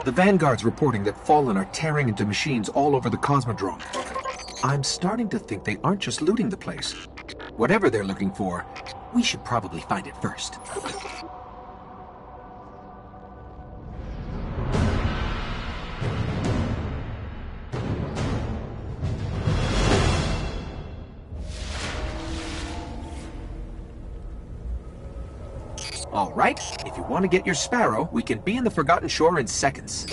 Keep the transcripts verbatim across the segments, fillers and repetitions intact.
The Vanguard's reporting that Fallen are tearing into machines all over the Cosmodrome. I'm starting to think they aren't just looting the place. Whatever they're looking for, we should probably find it first. All right, if you want to get your Sparrow, we can be in the Forgotten Shore in seconds.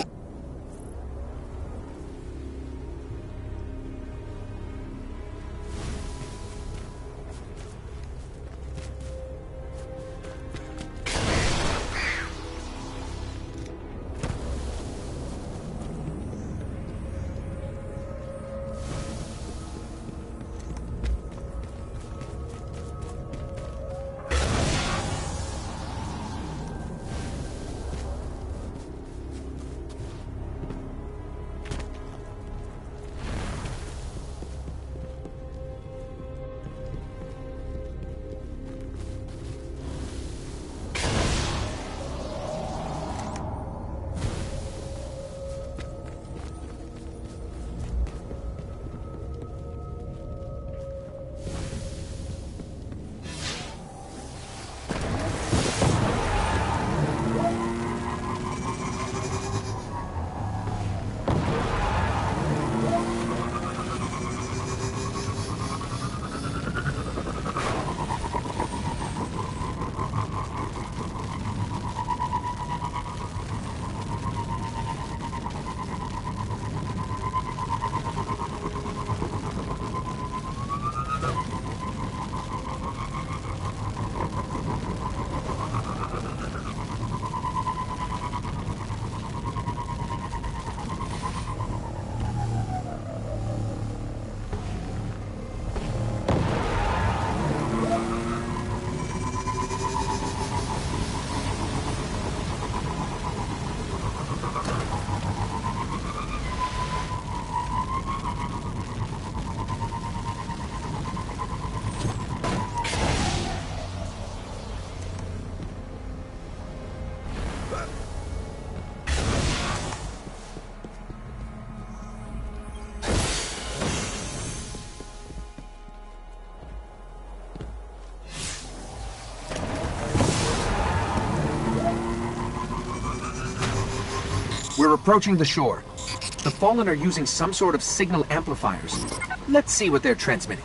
We're approaching the shore. The Fallen are using some sort of signal amplifiers. Let's see what they're transmitting.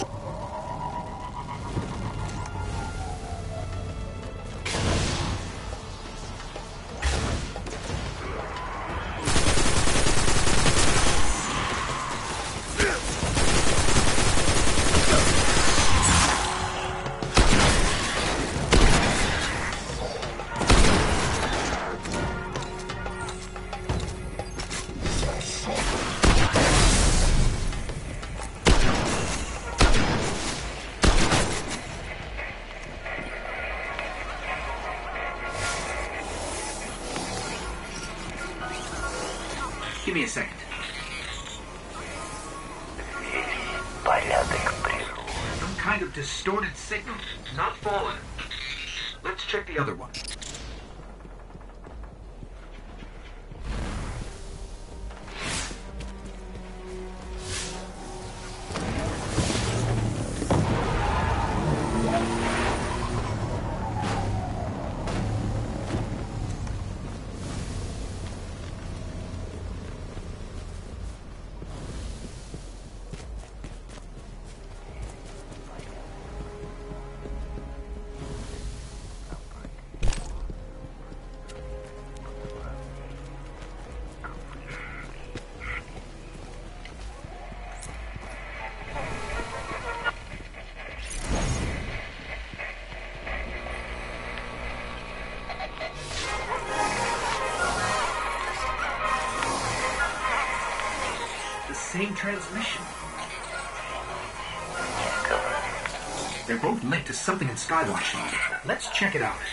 Give me a second. Some kind of distorted signal, not Fallen. Let's check the other one. Same transmission. They're both linked to something in Skywatch. Let's check it out.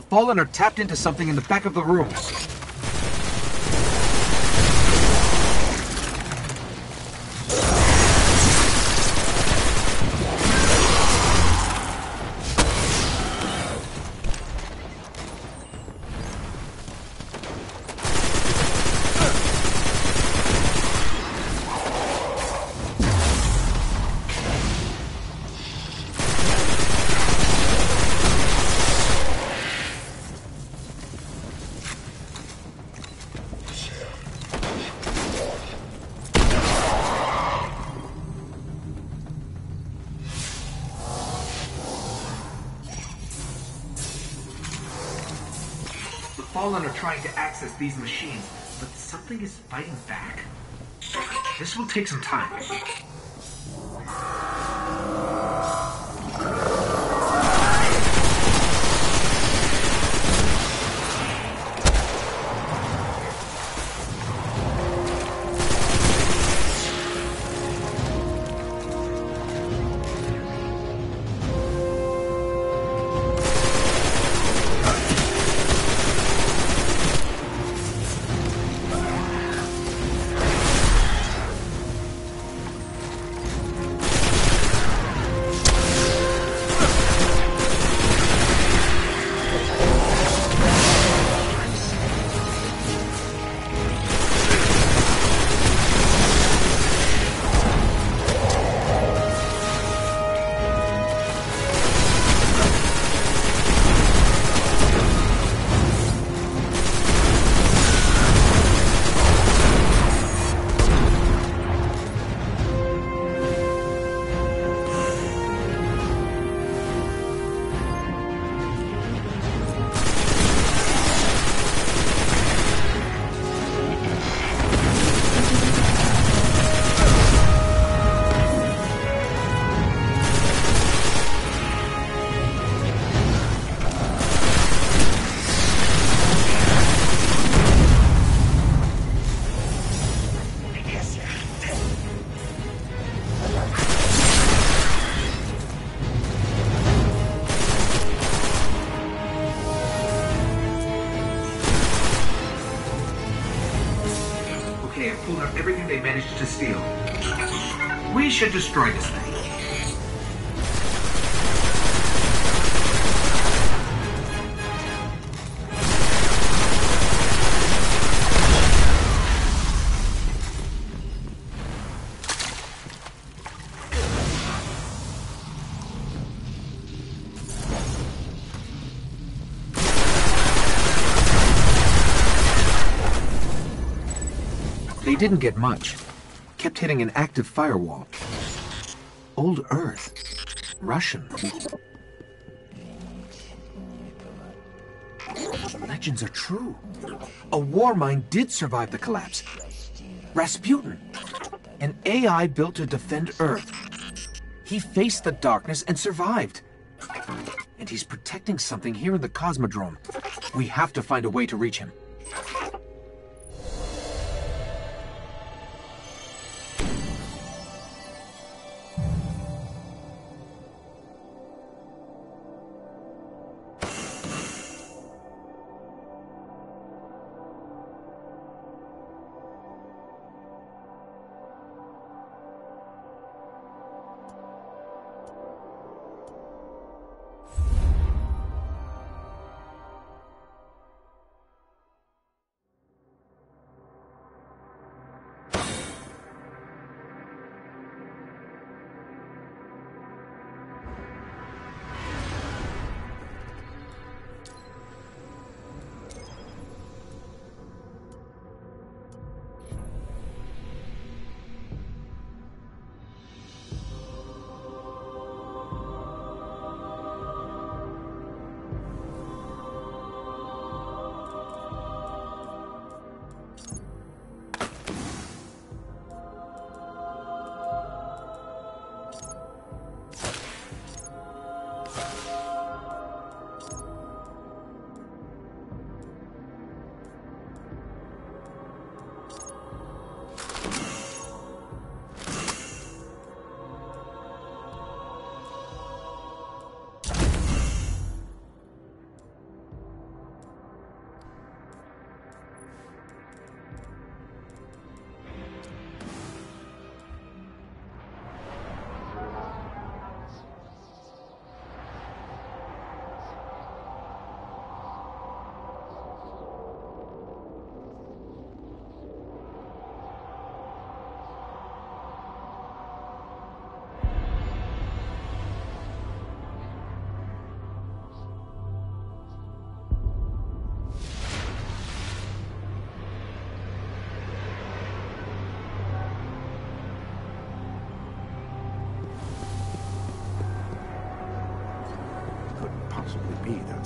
Fallen are tapped into something in the back of the room. Fallen are trying to access these machines, but something is fighting back. This will take some time. Okay, I've pulled out everything they managed to steal. We should destroy this thing. They didn't get much. Kept hitting an active firewall. Old Earth. Russian. Legends are true. A war mine did survive the collapse. Rasputin. An A I built to defend Earth. He faced the darkness and survived. And he's protecting something here in the Cosmodrome. We have to find a way to reach him.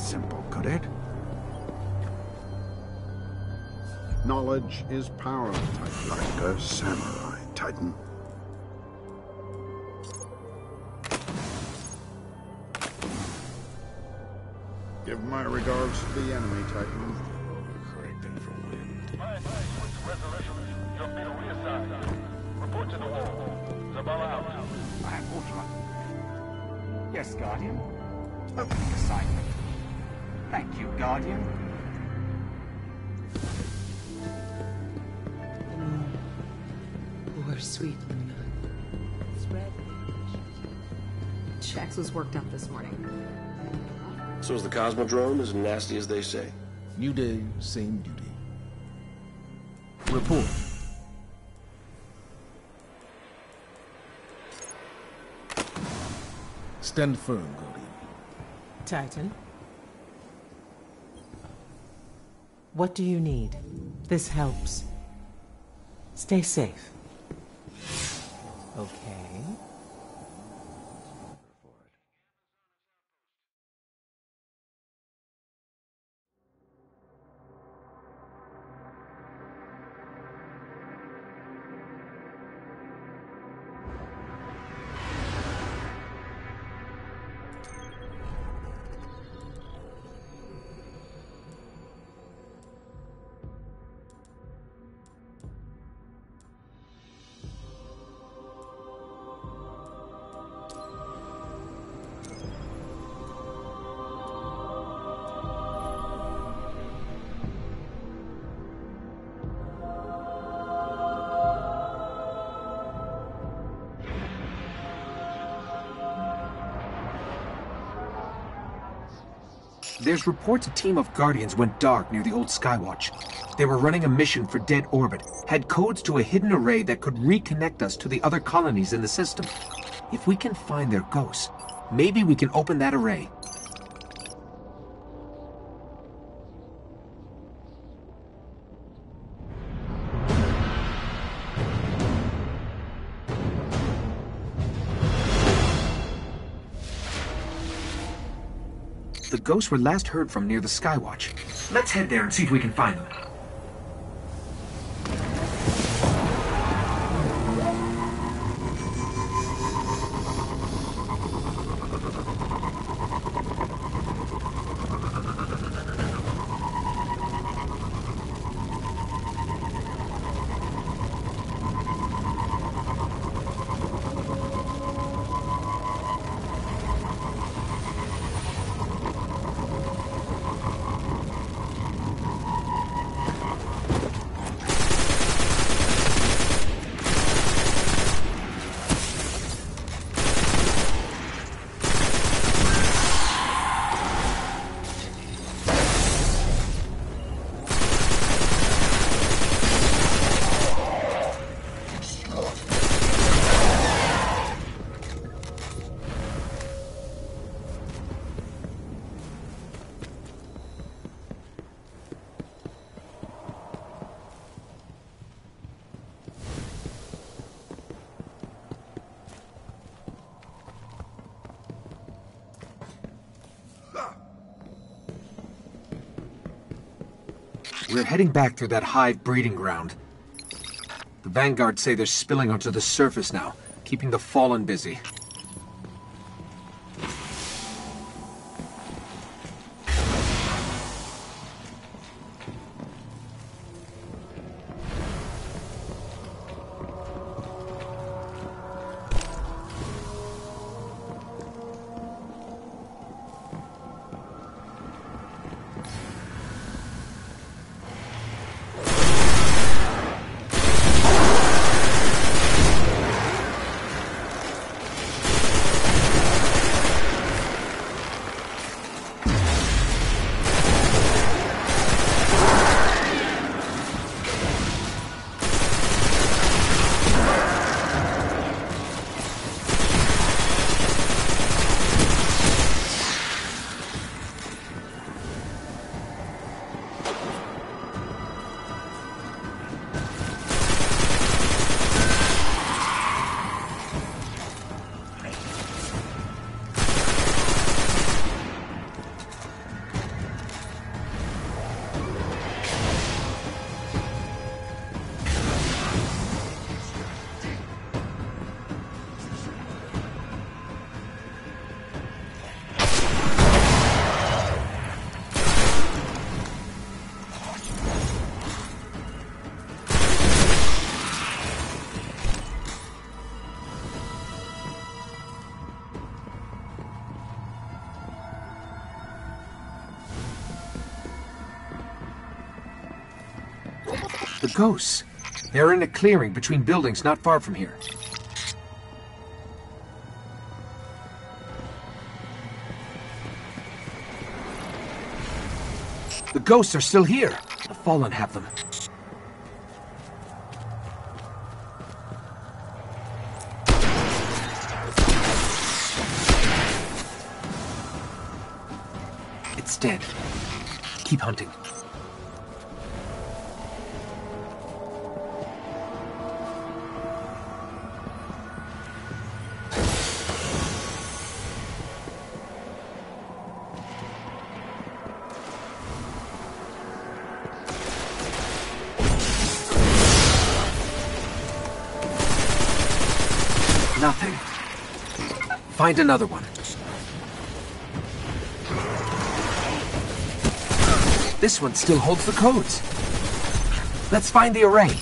simple, could it? Knowledge is power, Titan. Like a samurai, Titan. Give my regards to the enemy, Titan. Correcting for wind. Resolution. You've been reassigned. Report to the wall. Zavala out. I have Ultra. Yes, Guardian. Opening assignment. Thank you, Guardian. Poor sweet Luna. Spread. Shax was worked up this morning. So is the Cosmodrome as nasty as they say? New day, same duty. Report. Stand firm, Guardian. Titan? What do you need? This helps. Stay safe. Okay. There's reports a team of Guardians went dark near the old Skywatch. They were running a mission for Dead Orbit, had codes to a hidden array that could reconnect us to the other colonies in the system. If we can find their ghosts, maybe we can open that array. The ghosts were last heard from near the Skywatch. Let's head there and see if we can find them. We're heading back through that hive breeding ground. The Vanguard say they're spilling onto the surface now, keeping the Fallen busy. The ghosts. They're in a clearing between buildings not far from here. The ghosts are still here. The Fallen have them. It's dead. Keep hunting. Nothing. Find another one. This one still holds the codes. Let's find the array.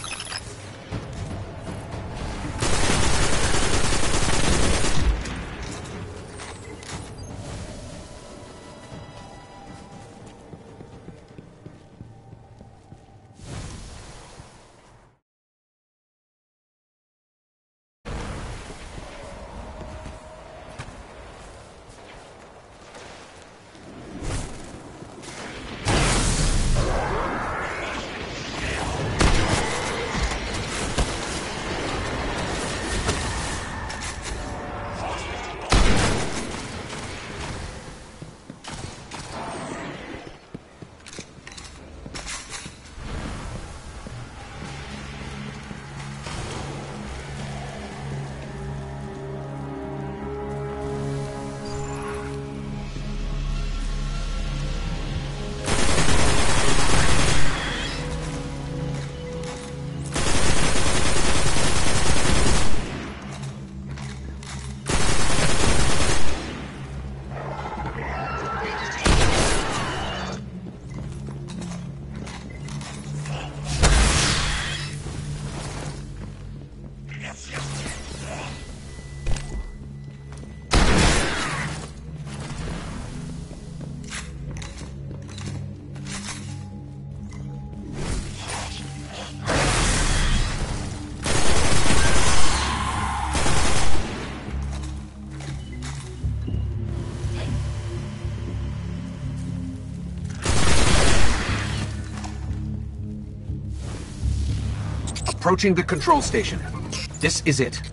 Approaching the control station. This is it.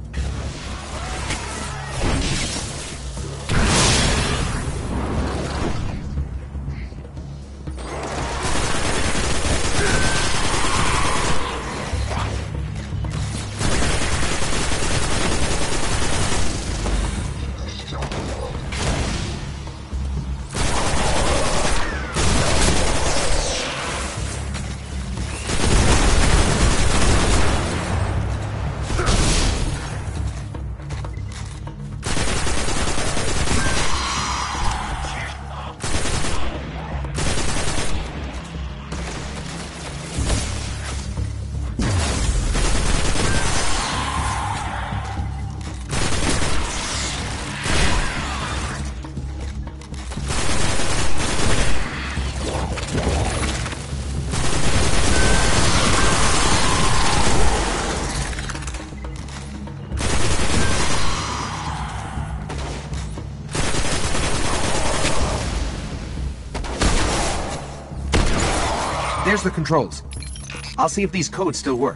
There's the controls. I'll see if these codes still work.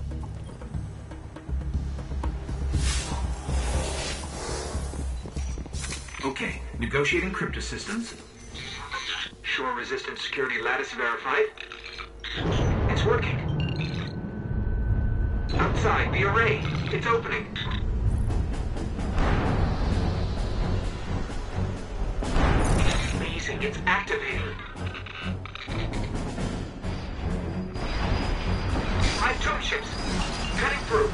Okay, negotiating crypto systems. Shore-resistant security lattice verified. It's working. Outside, the array. It's opening. Amazing, it's activated. Five tomb ships. Cutting through.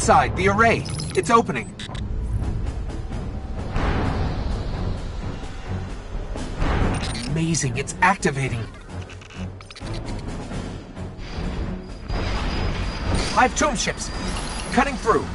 outside, the array. It's opening. Amazing, it's activating. Hive tomb ships, cutting through.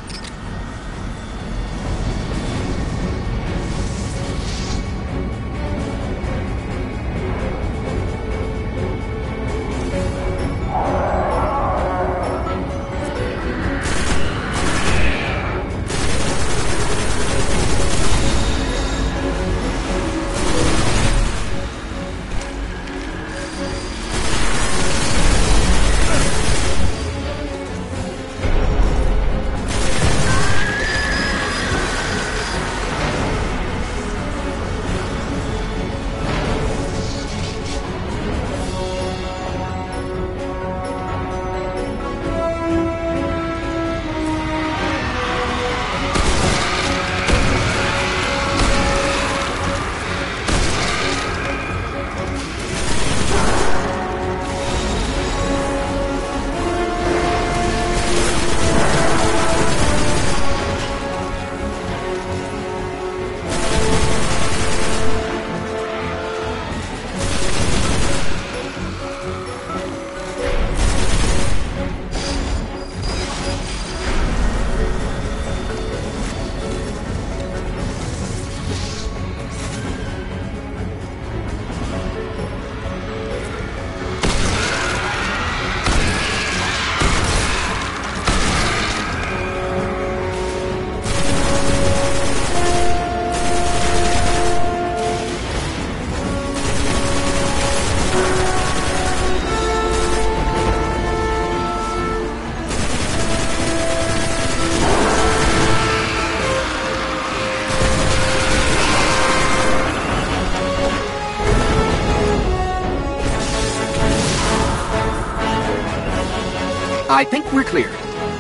I think we're clear.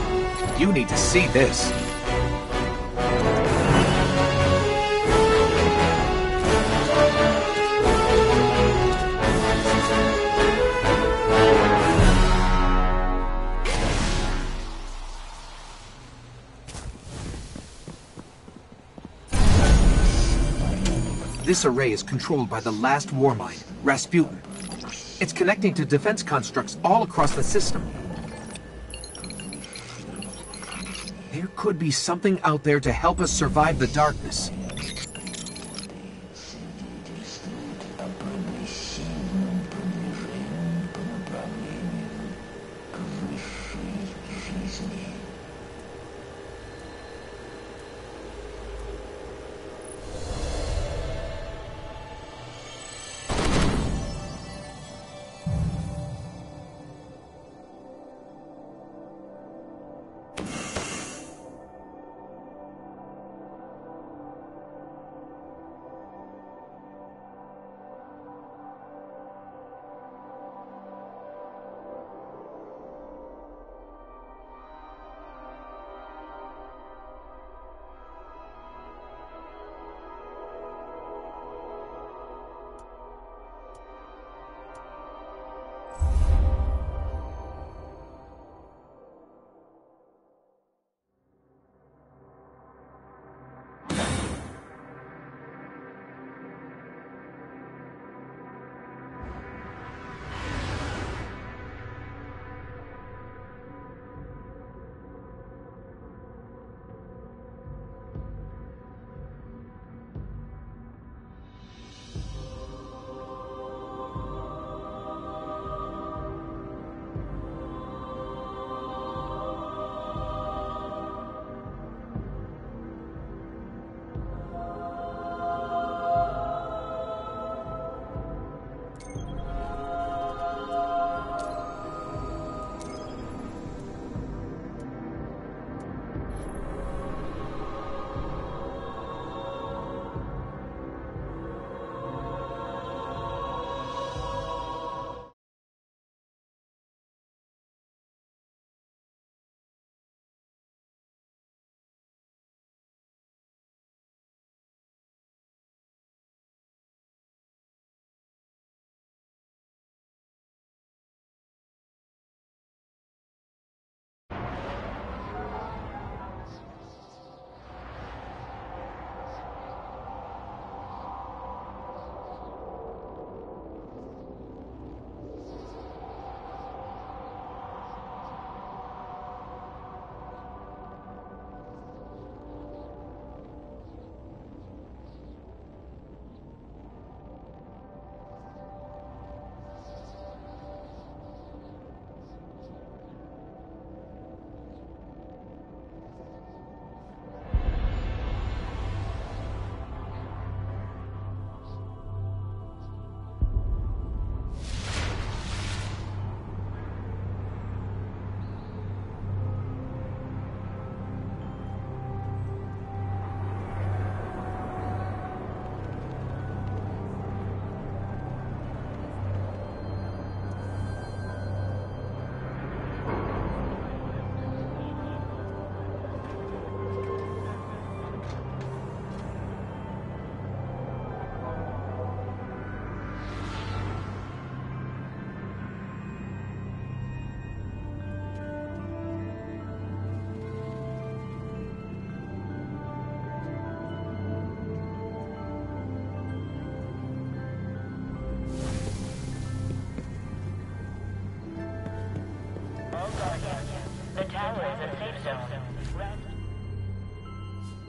You need to see this. This array is controlled by the last Warmind, Rasputin. It's connecting to defense constructs all across the system. There could be something out there to help us survive the darkness.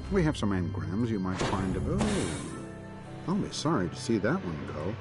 We have some engrams you might find of... Oh, I'll be sorry to see that one go.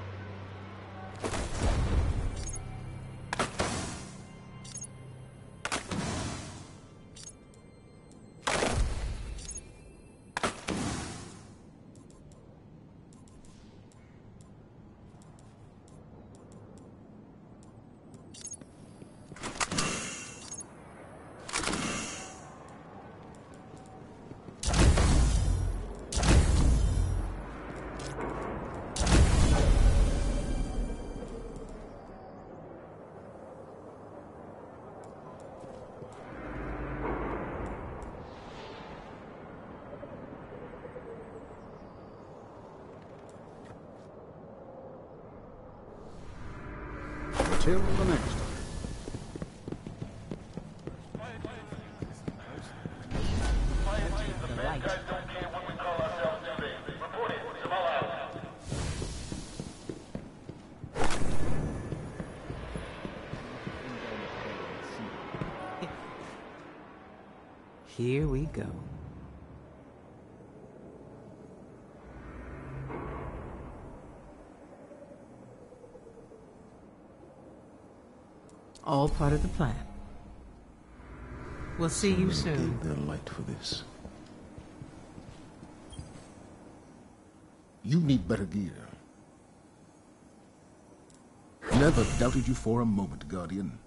Till the next time. The bad guys don't care what we call ourselves, do they? Report it. Jamal out. Here we go. All part of the plan. We'll see you soon. Gave their light for this. You need better gear. Never doubted you for a moment, Guardian.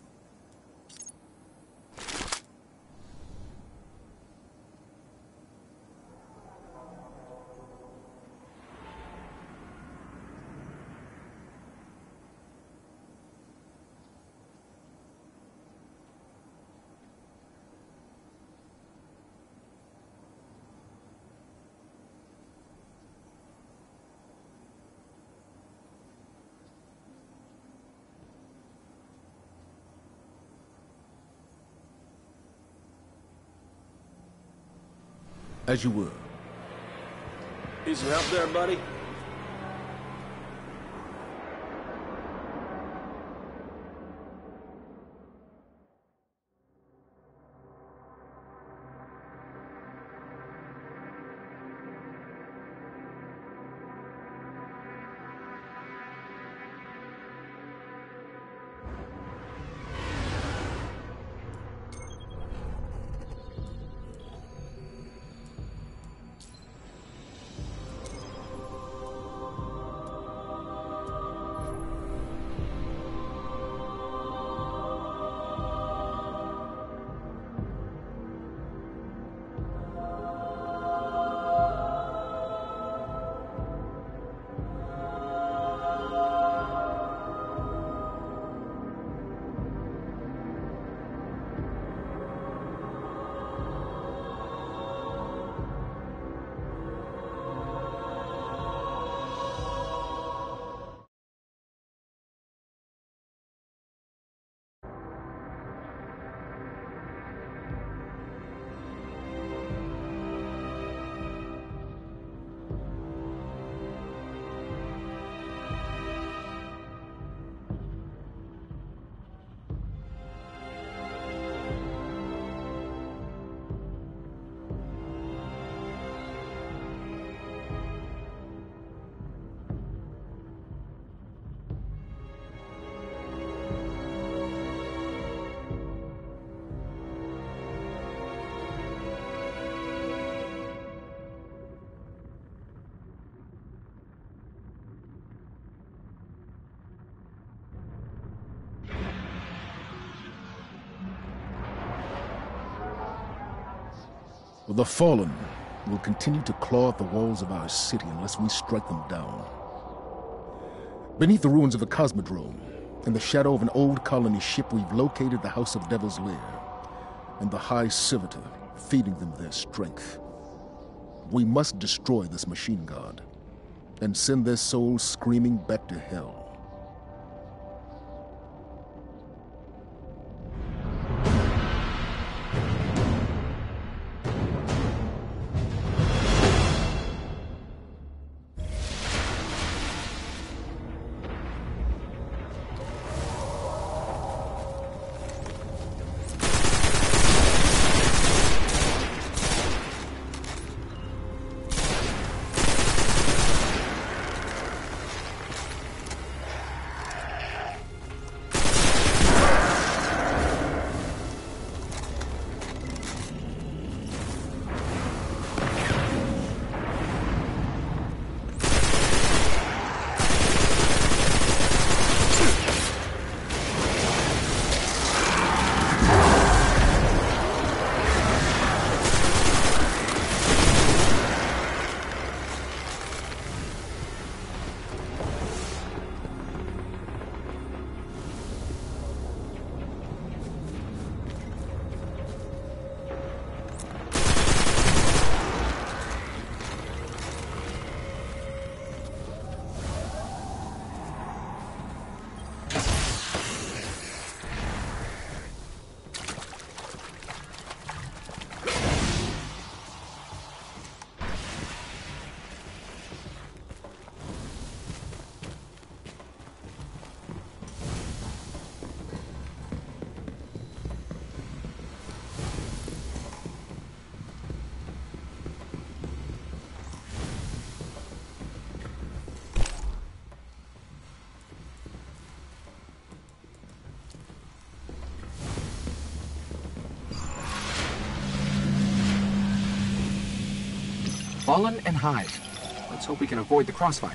As you were. Need some help there, buddy? The Fallen will continue to claw at the walls of our city unless we strike them down. Beneath the ruins of the Cosmodrome, in the shadow of an old colony ship, we've located the House of Devil's Lair and the High Servitor, feeding them their strength. We must destroy this machine god and send their souls screaming back to hell. Fallen and Hive. Let's hope we can avoid the crossfire.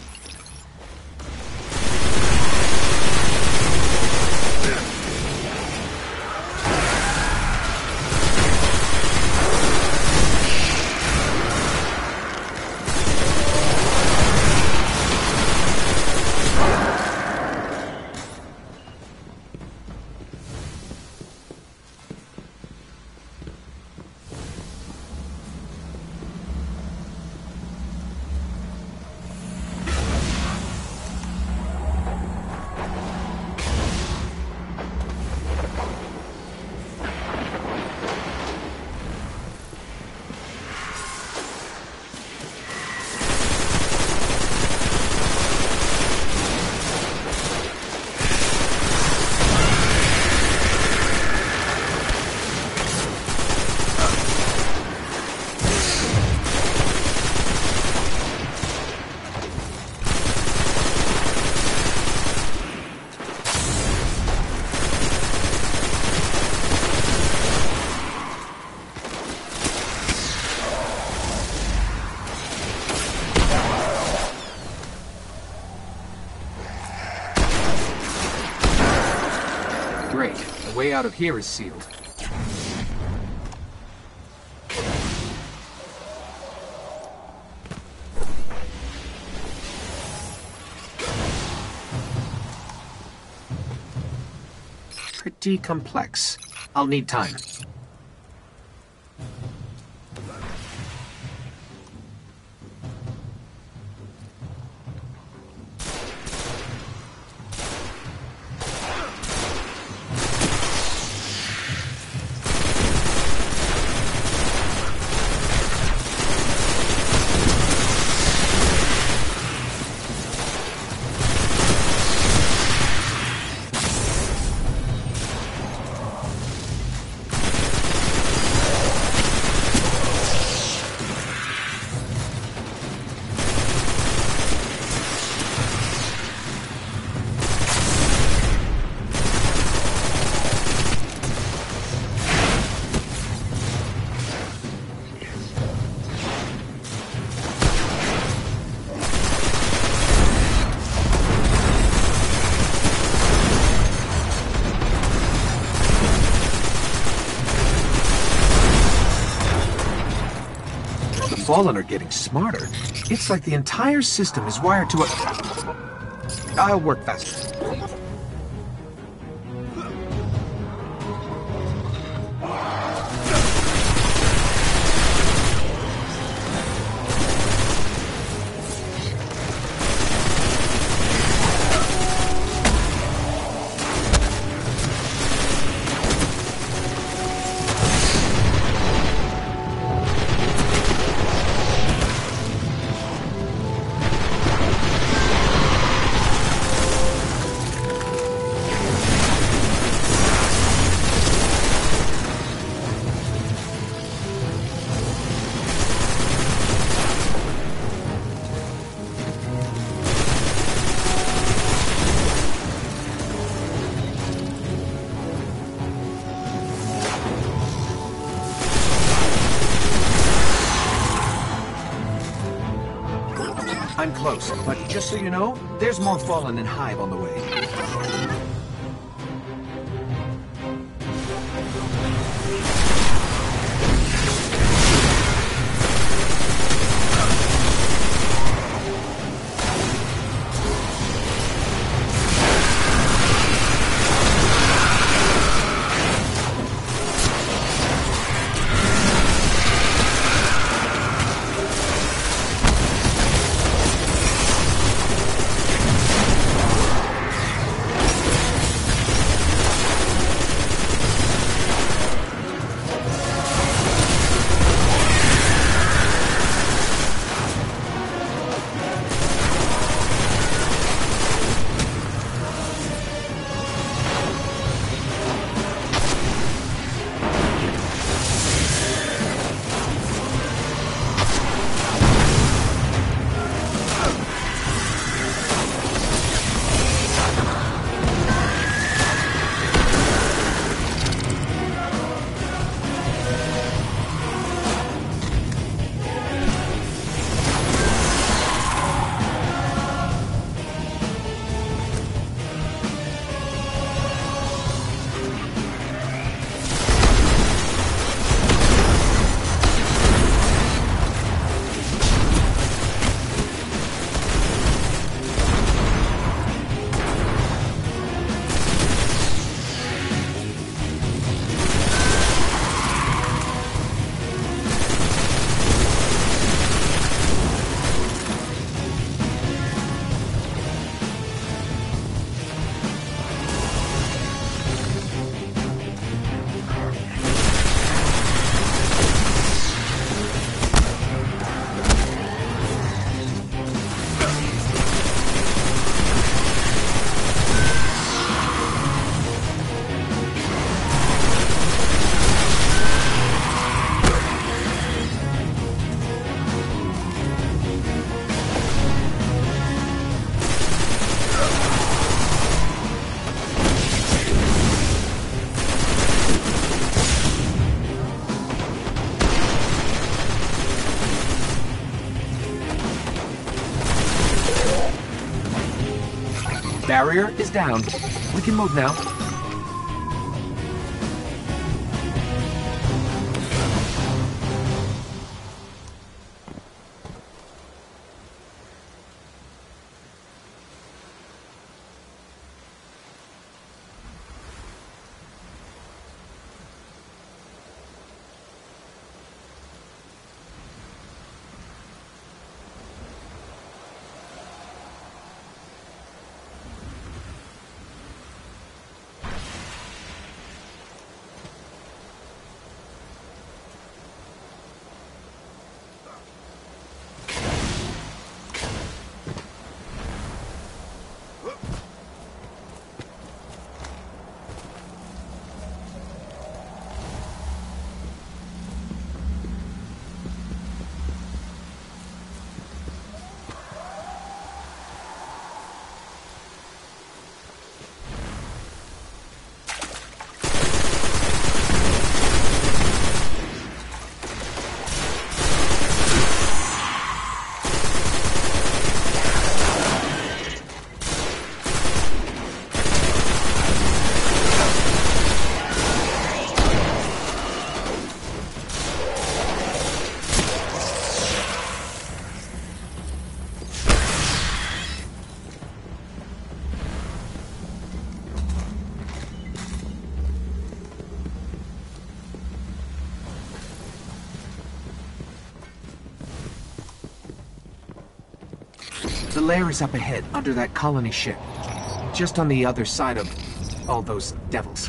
Great. The way out of here is sealed. Pretty complex. I'll need time. Fallen are getting smarter. It's like the entire system is wired to a... I'll work faster. I'm close, but just so you know, there's more Fallen and Hive on the way. Barrier is down. We can move now. The lair is up ahead, under that colony ship. Just on the other side of all those devils.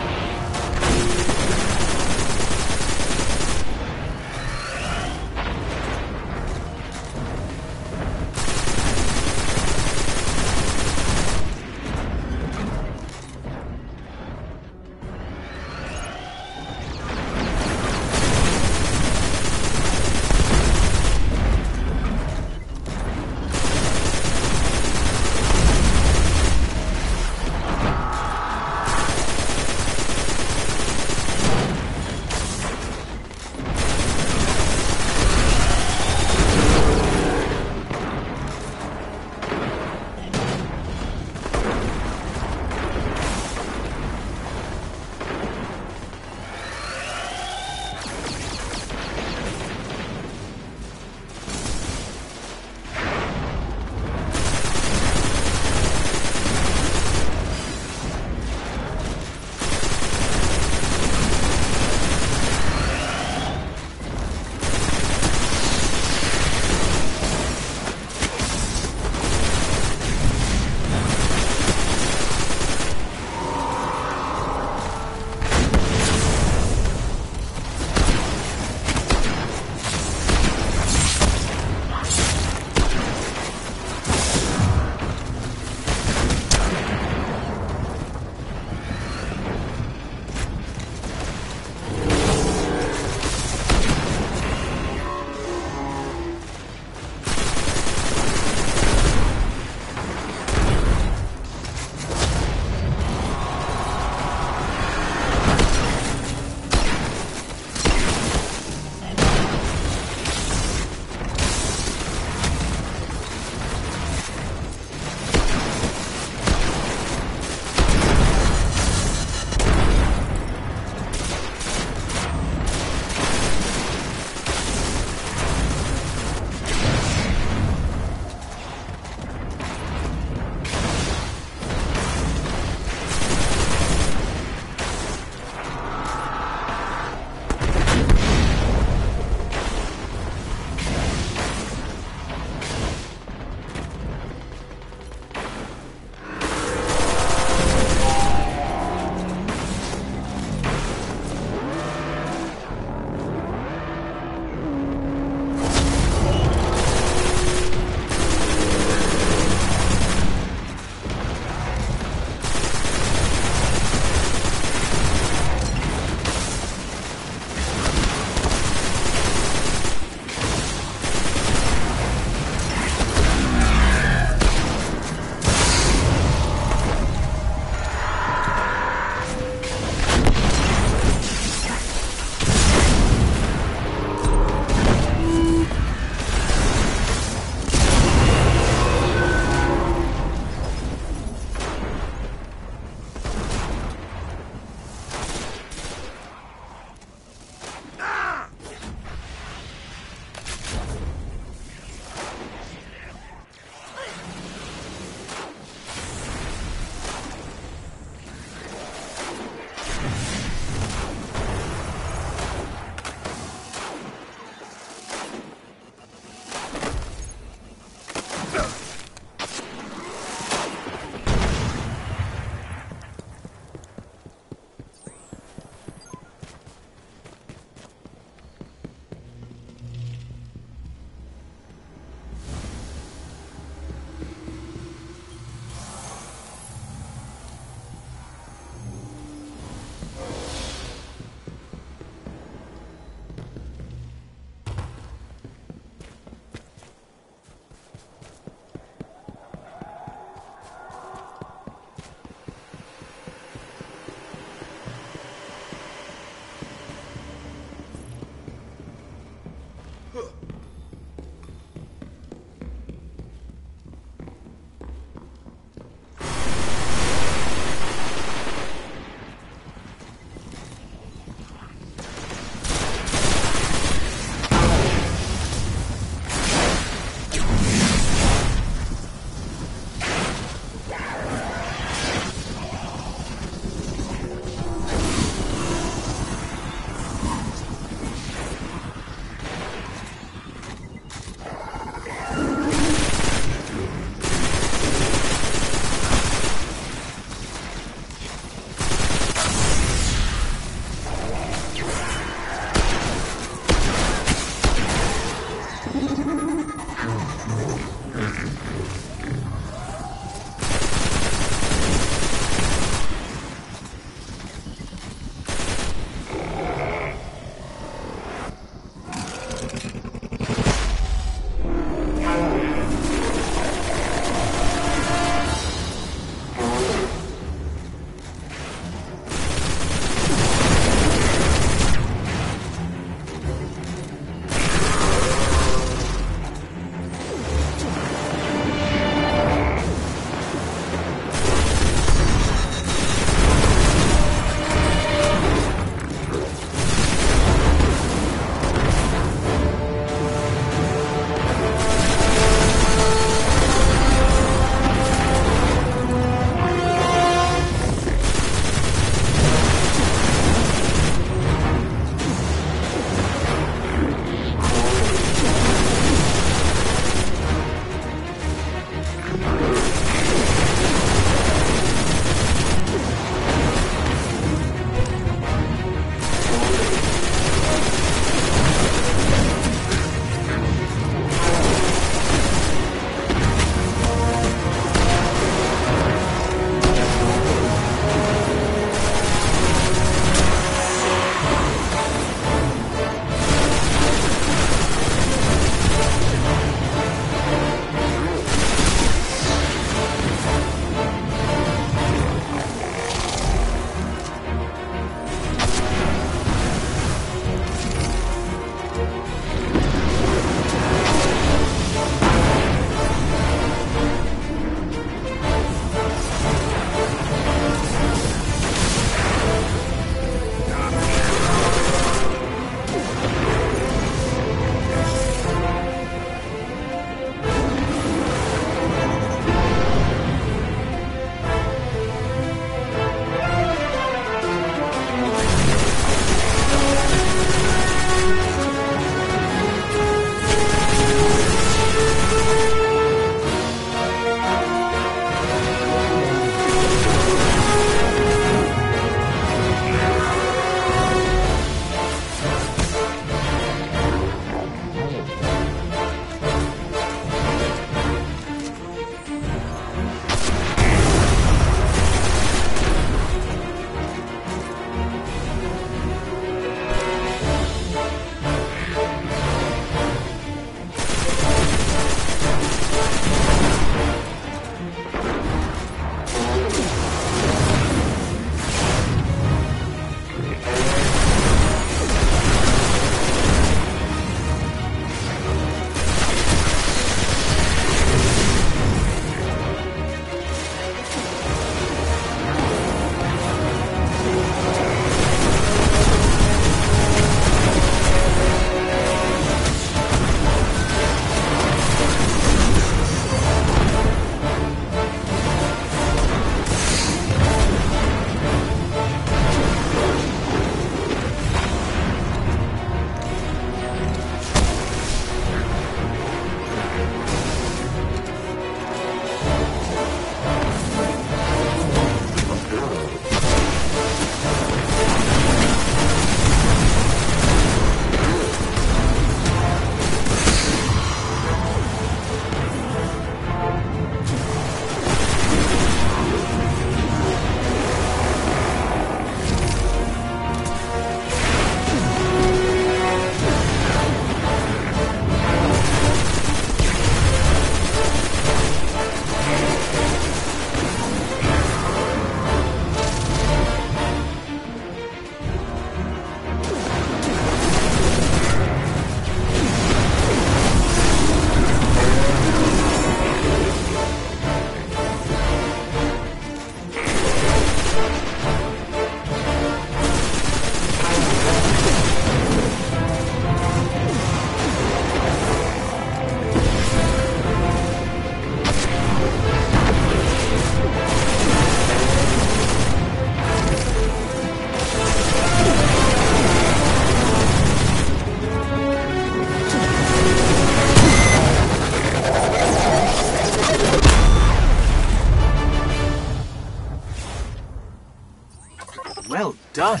Well done.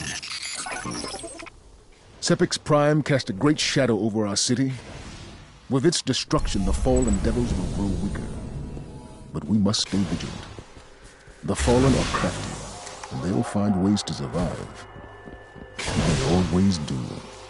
Sepix Prime cast a great shadow over our city. With its destruction, the fallen devils will grow weaker. But we must stay vigilant. The fallen are crafty, and they'll find ways to survive. They always do.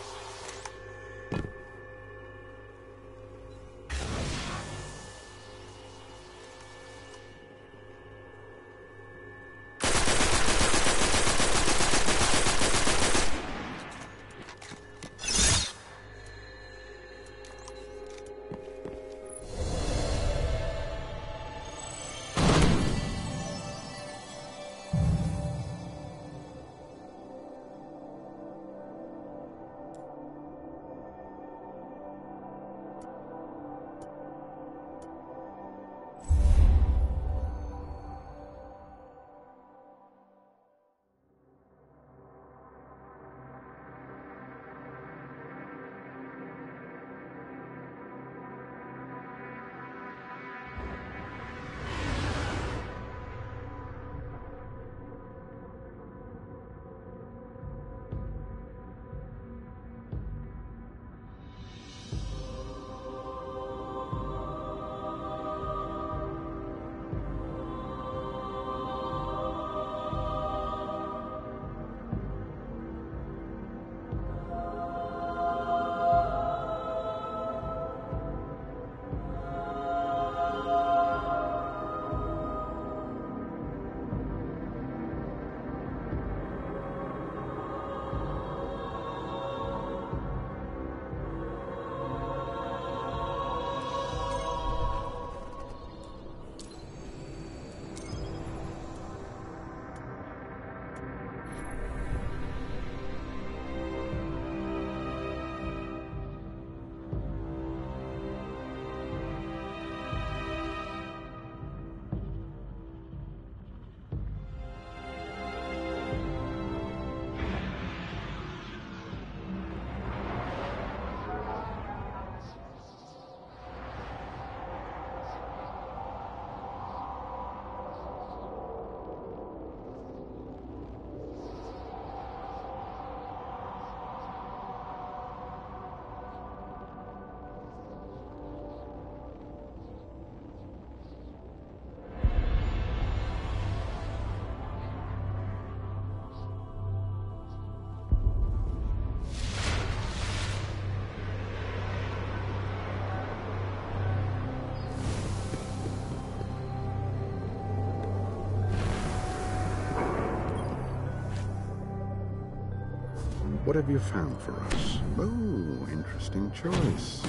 What have you found for us? Oh, interesting choice.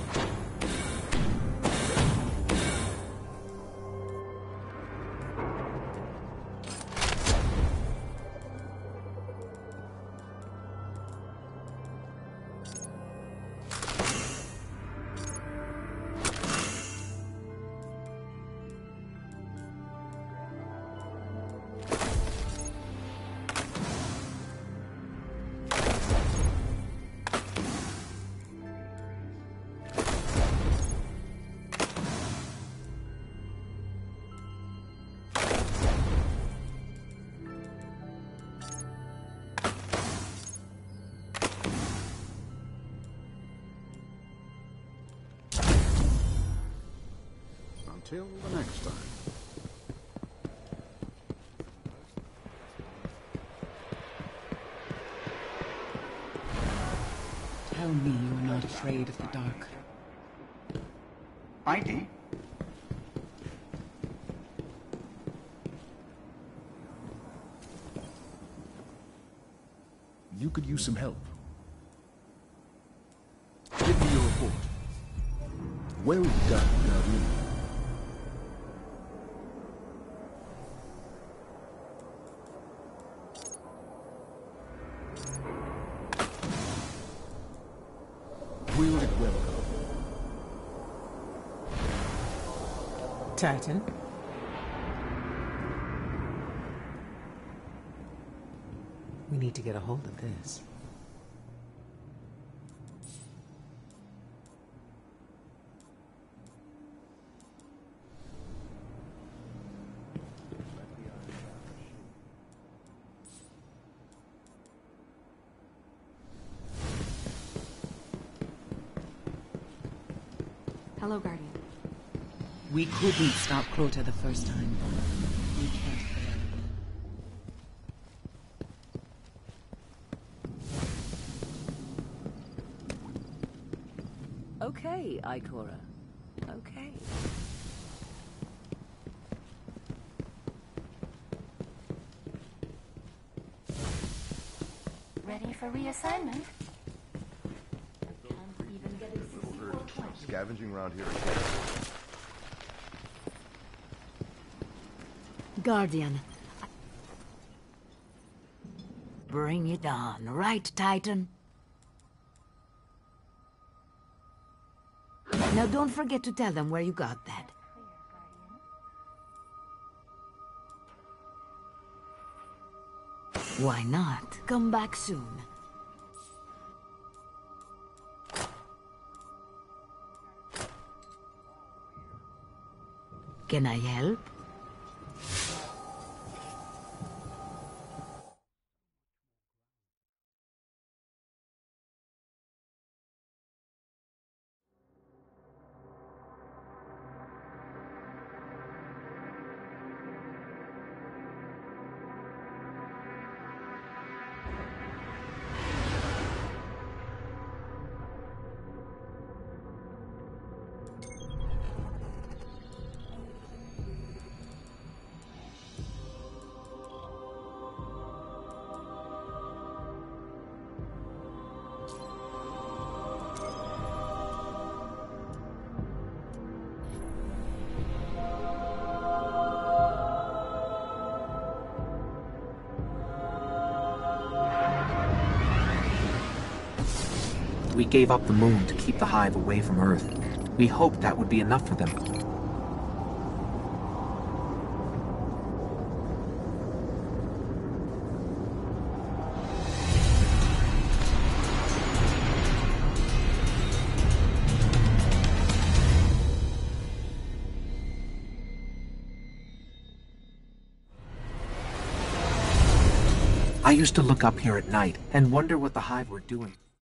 Until the next time. Tell me you're not afraid of the dark. Heidi? You could use some help. Give me your report. Well done, Guardian. Wield it well, Titan. We need to get a hold of this. Hello, Guardian. We couldn't stop Crota the first time. We can't fail again. Okay, Ikora. Okay. Ready for reassignment? Scavenging around here again. Guardian. Bring it on, right, Titan? Now don't forget to tell them where you got that. Why not? Come back soon. Can I help? We gave up the moon to keep the Hive away from Earth. We hoped that would be enough for them. I used to look up here at night and wonder what the Hive were doing.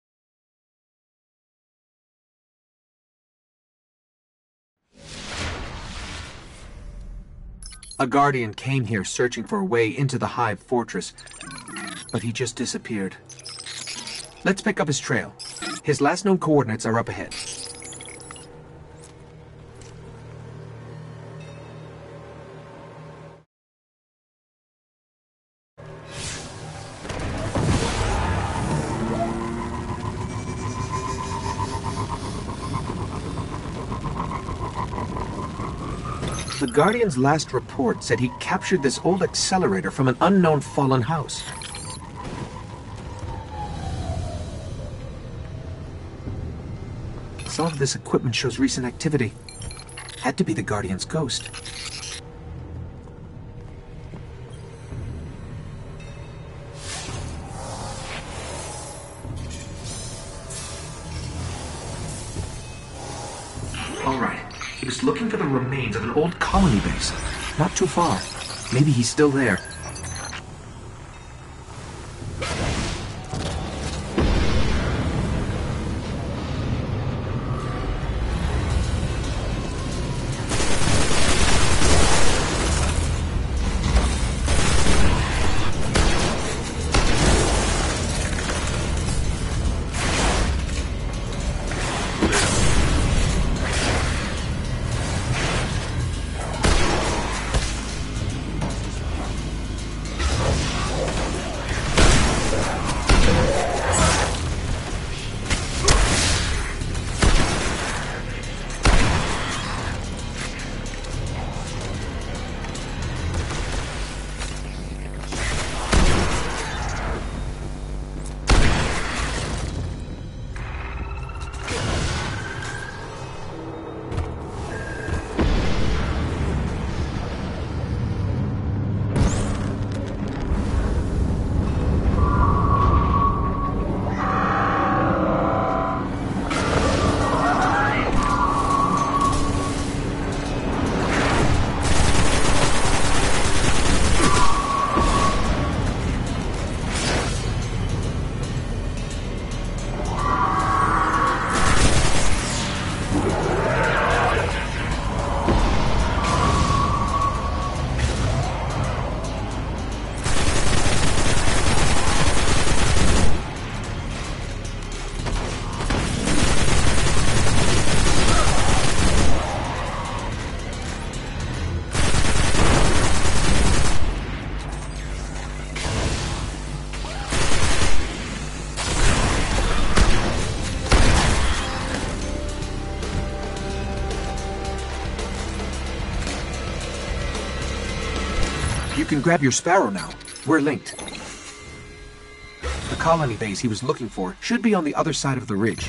A Guardian came here searching for a way into the Hive fortress, but he just disappeared. Let's pick up his trail. His last known coordinates are up ahead. The Guardian's last report said he captured this old accelerator from an unknown fallen house. Some of this equipment shows recent activity. Had to be the Guardian's ghost. All right. He was looking for the remains of an old colony base. Not too far. Maybe he's still there. can grab your Sparrow now. We're linked. The colony base he was looking for should be on the other side of the ridge.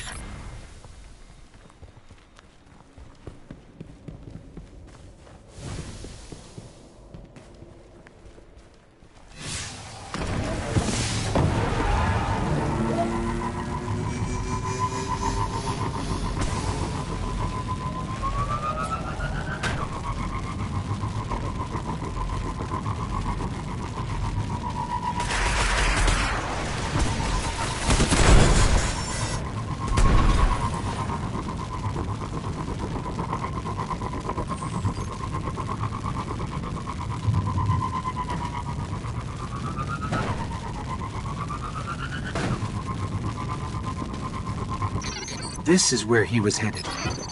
This is where he was headed.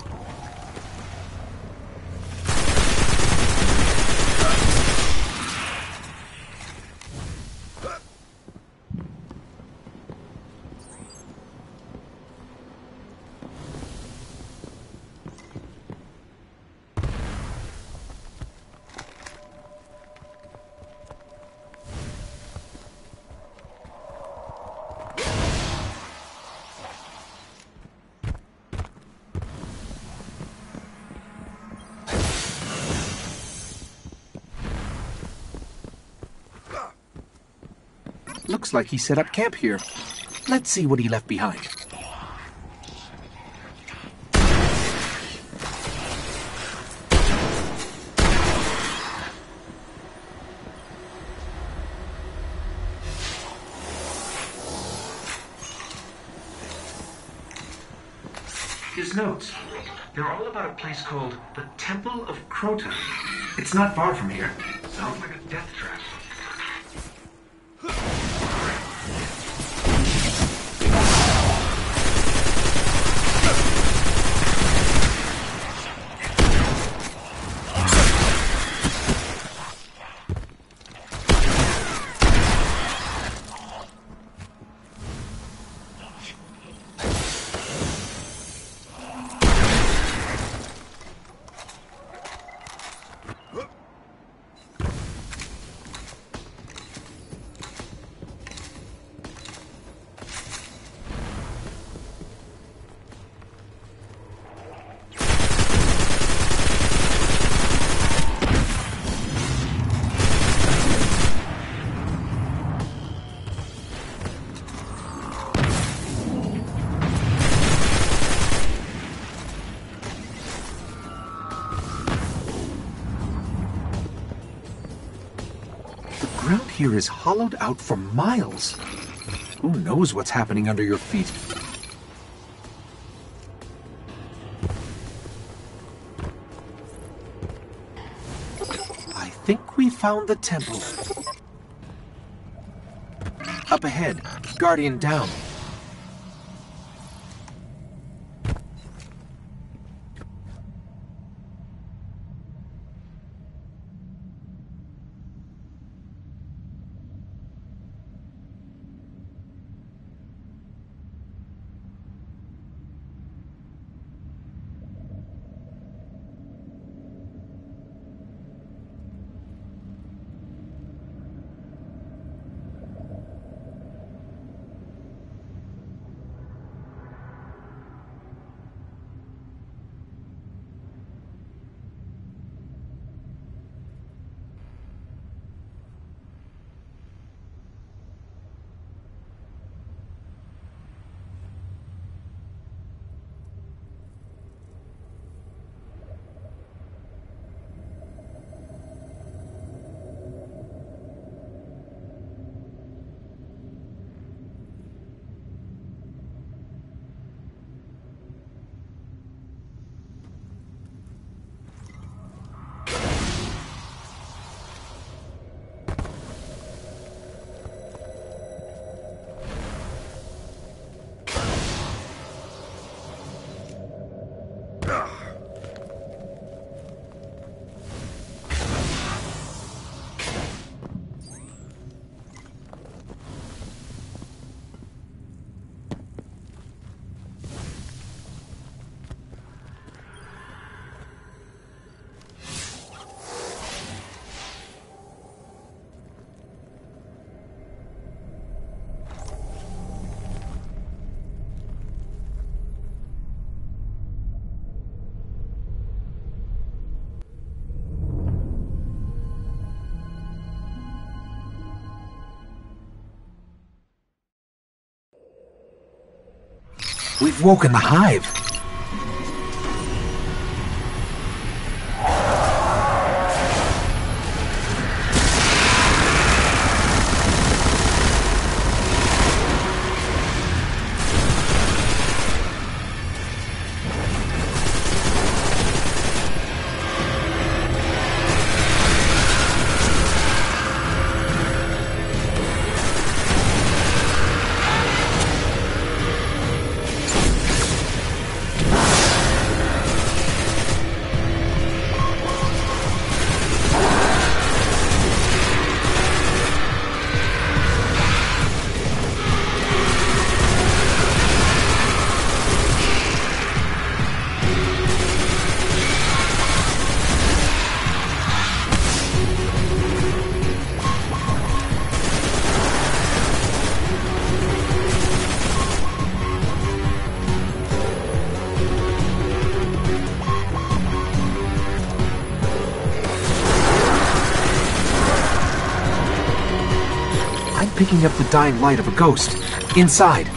Looks like he set up camp here. Let's see what he left behind. His notes. They're all about a place called the Temple of Crota. It's not far from here. Sounds like a death trap. Here is hollowed out for miles. Who knows what's happening under your feet? I think we found the temple. Up ahead, Guardian down. We've woken the hive. Picking up the dying light of a ghost. Inside.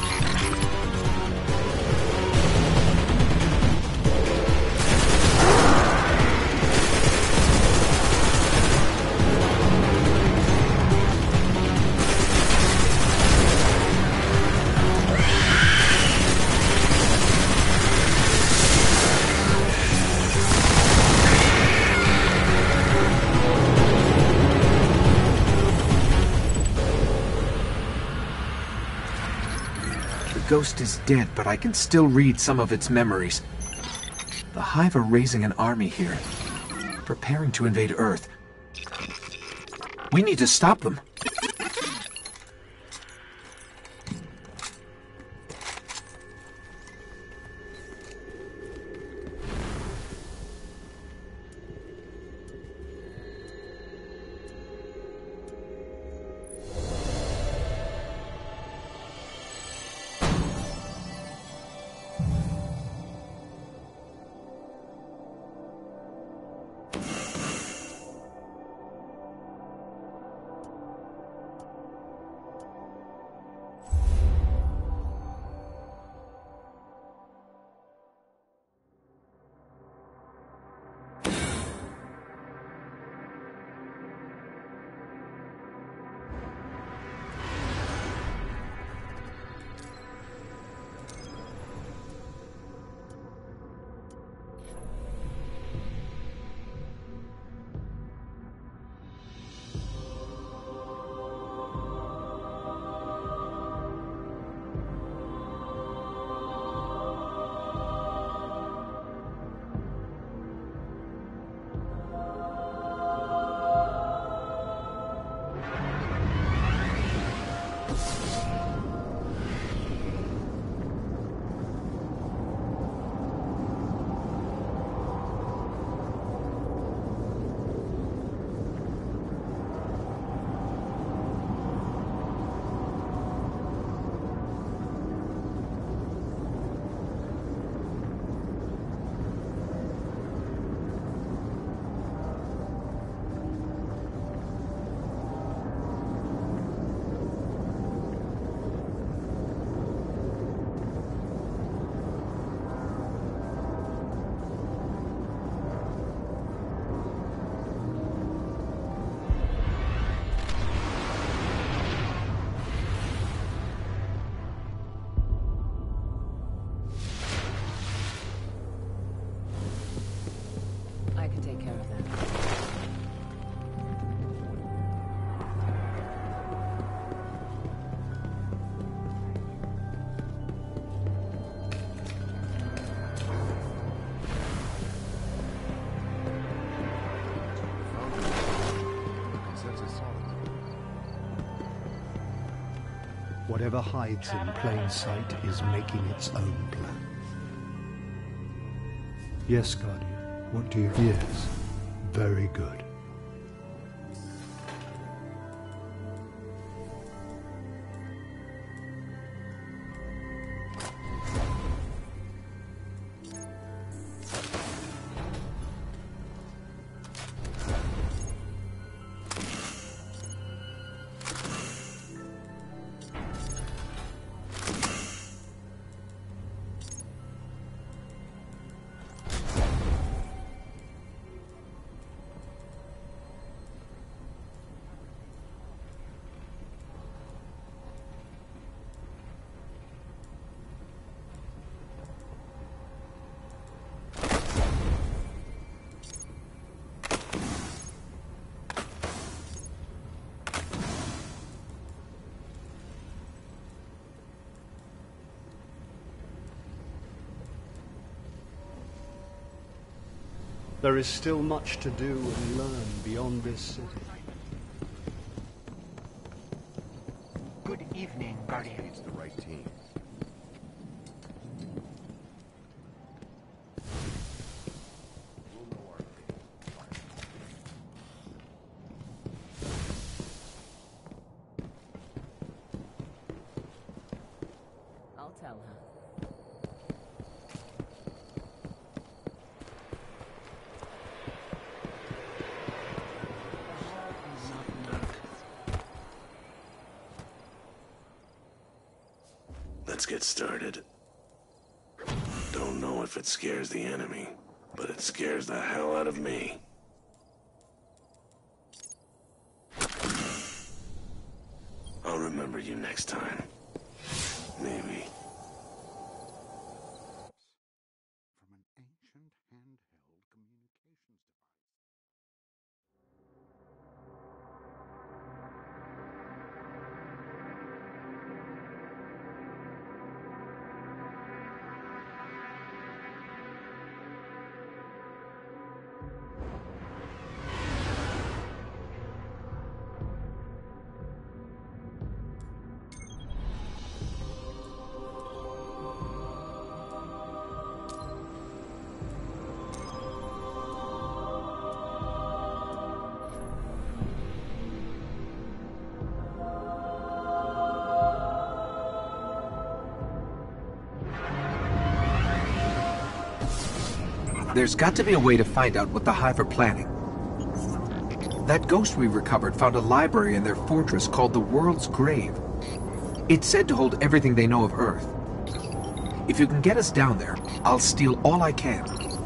The ghost is dead, but I can still read some of its memories. The Hive are raising an army here, preparing to invade Earth. We need to stop them. Whatever hides in plain sight is making its own plan. Yes, Guardian. What do you... Yes. Very good. There is still much to do and learn beyond this city. Good evening, Guardian. It's the right team. I'll tell her. Let's get started. Don't know if it scares the enemy, but it scares the hell out of me. I'll remember you next time. Maybe. From an ancient handheld communications device. There's got to be a way to find out what the Hive are planning. That ghost we recovered found a library in their fortress called the World's Grave. It's said to hold everything they know of Earth. If you can get us down there, I'll steal all I can.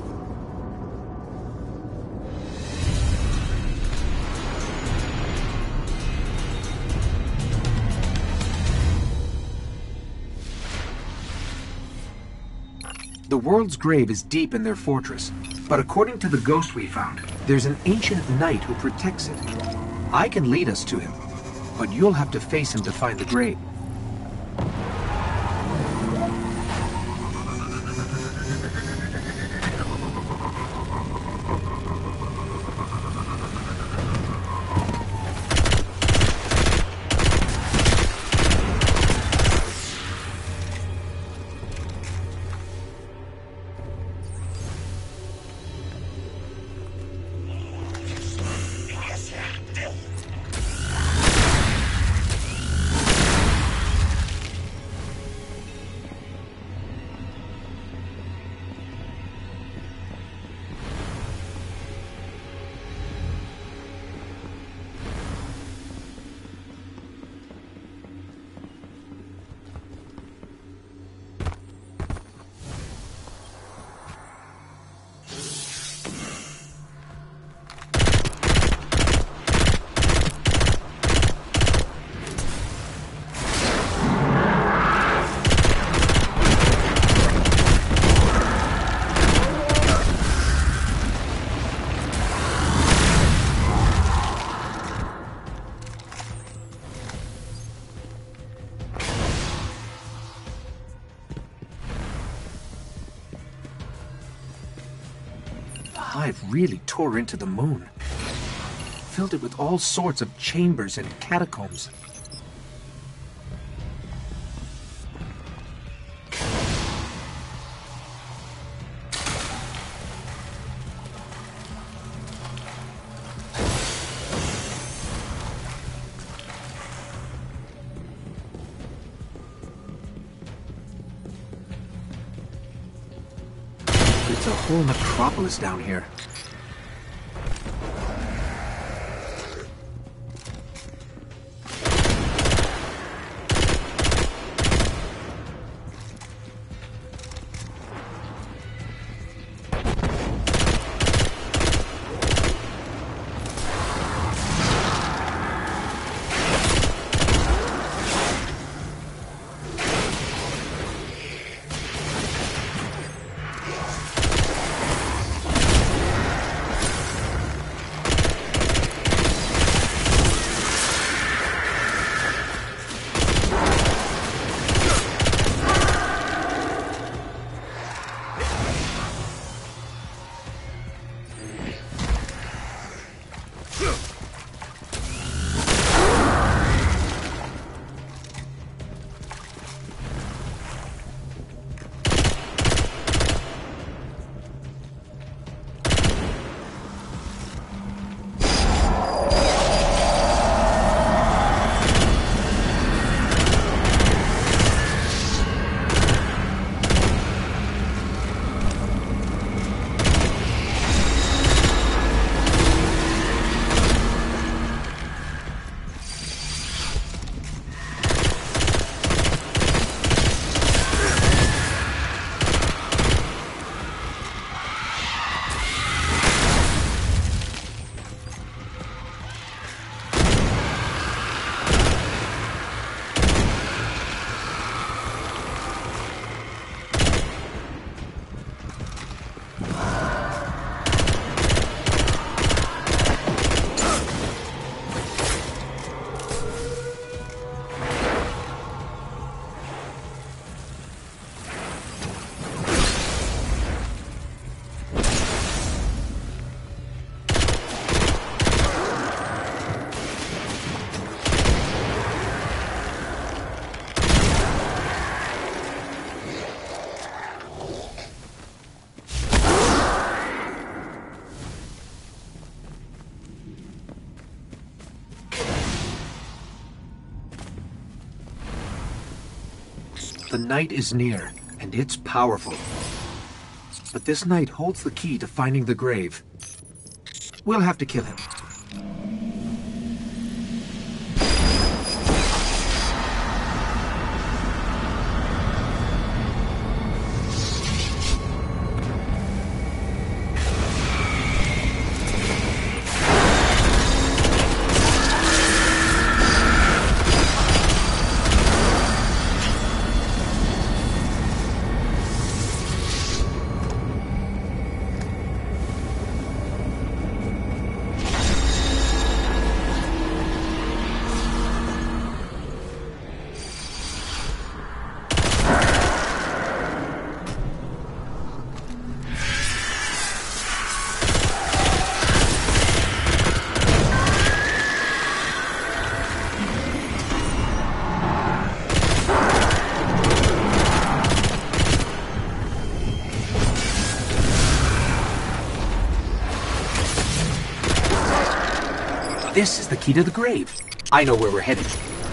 The World's Grave is deep in their fortress, but according to the ghost we found, there's an ancient knight who protects it. I can lead us to him, but you'll have to face him to find the grave. Hive really tore into the moon. Filled it with all sorts of chambers and catacombs. It's a whole necropolis down here. The night is near, and it's powerful. But this knight holds the key to finding the grave. We'll have to kill him. This is the key to the grave. I know where we're headed.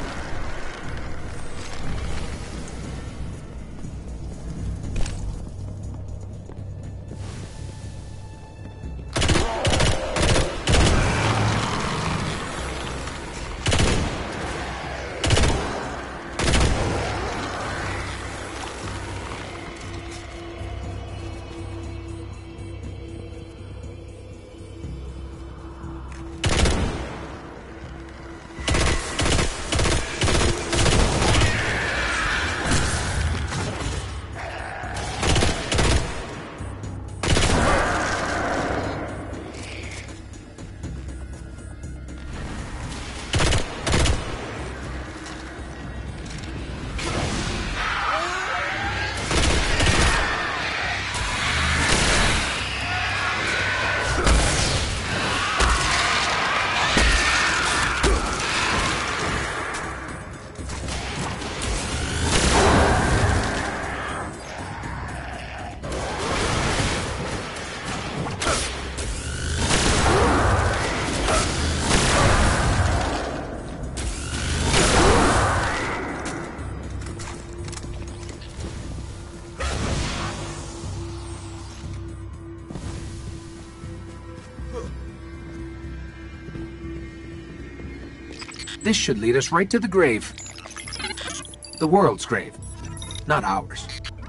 This should lead us right to the grave. The world's grave, not ours.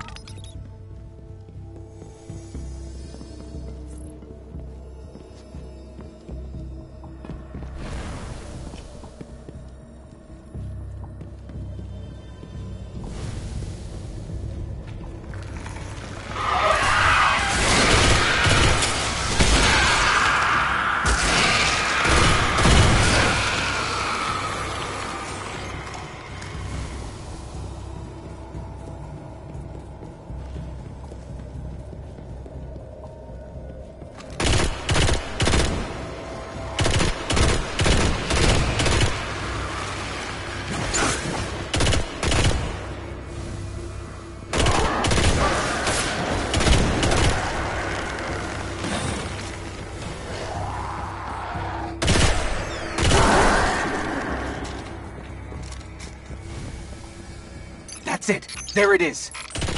That's it. There it is.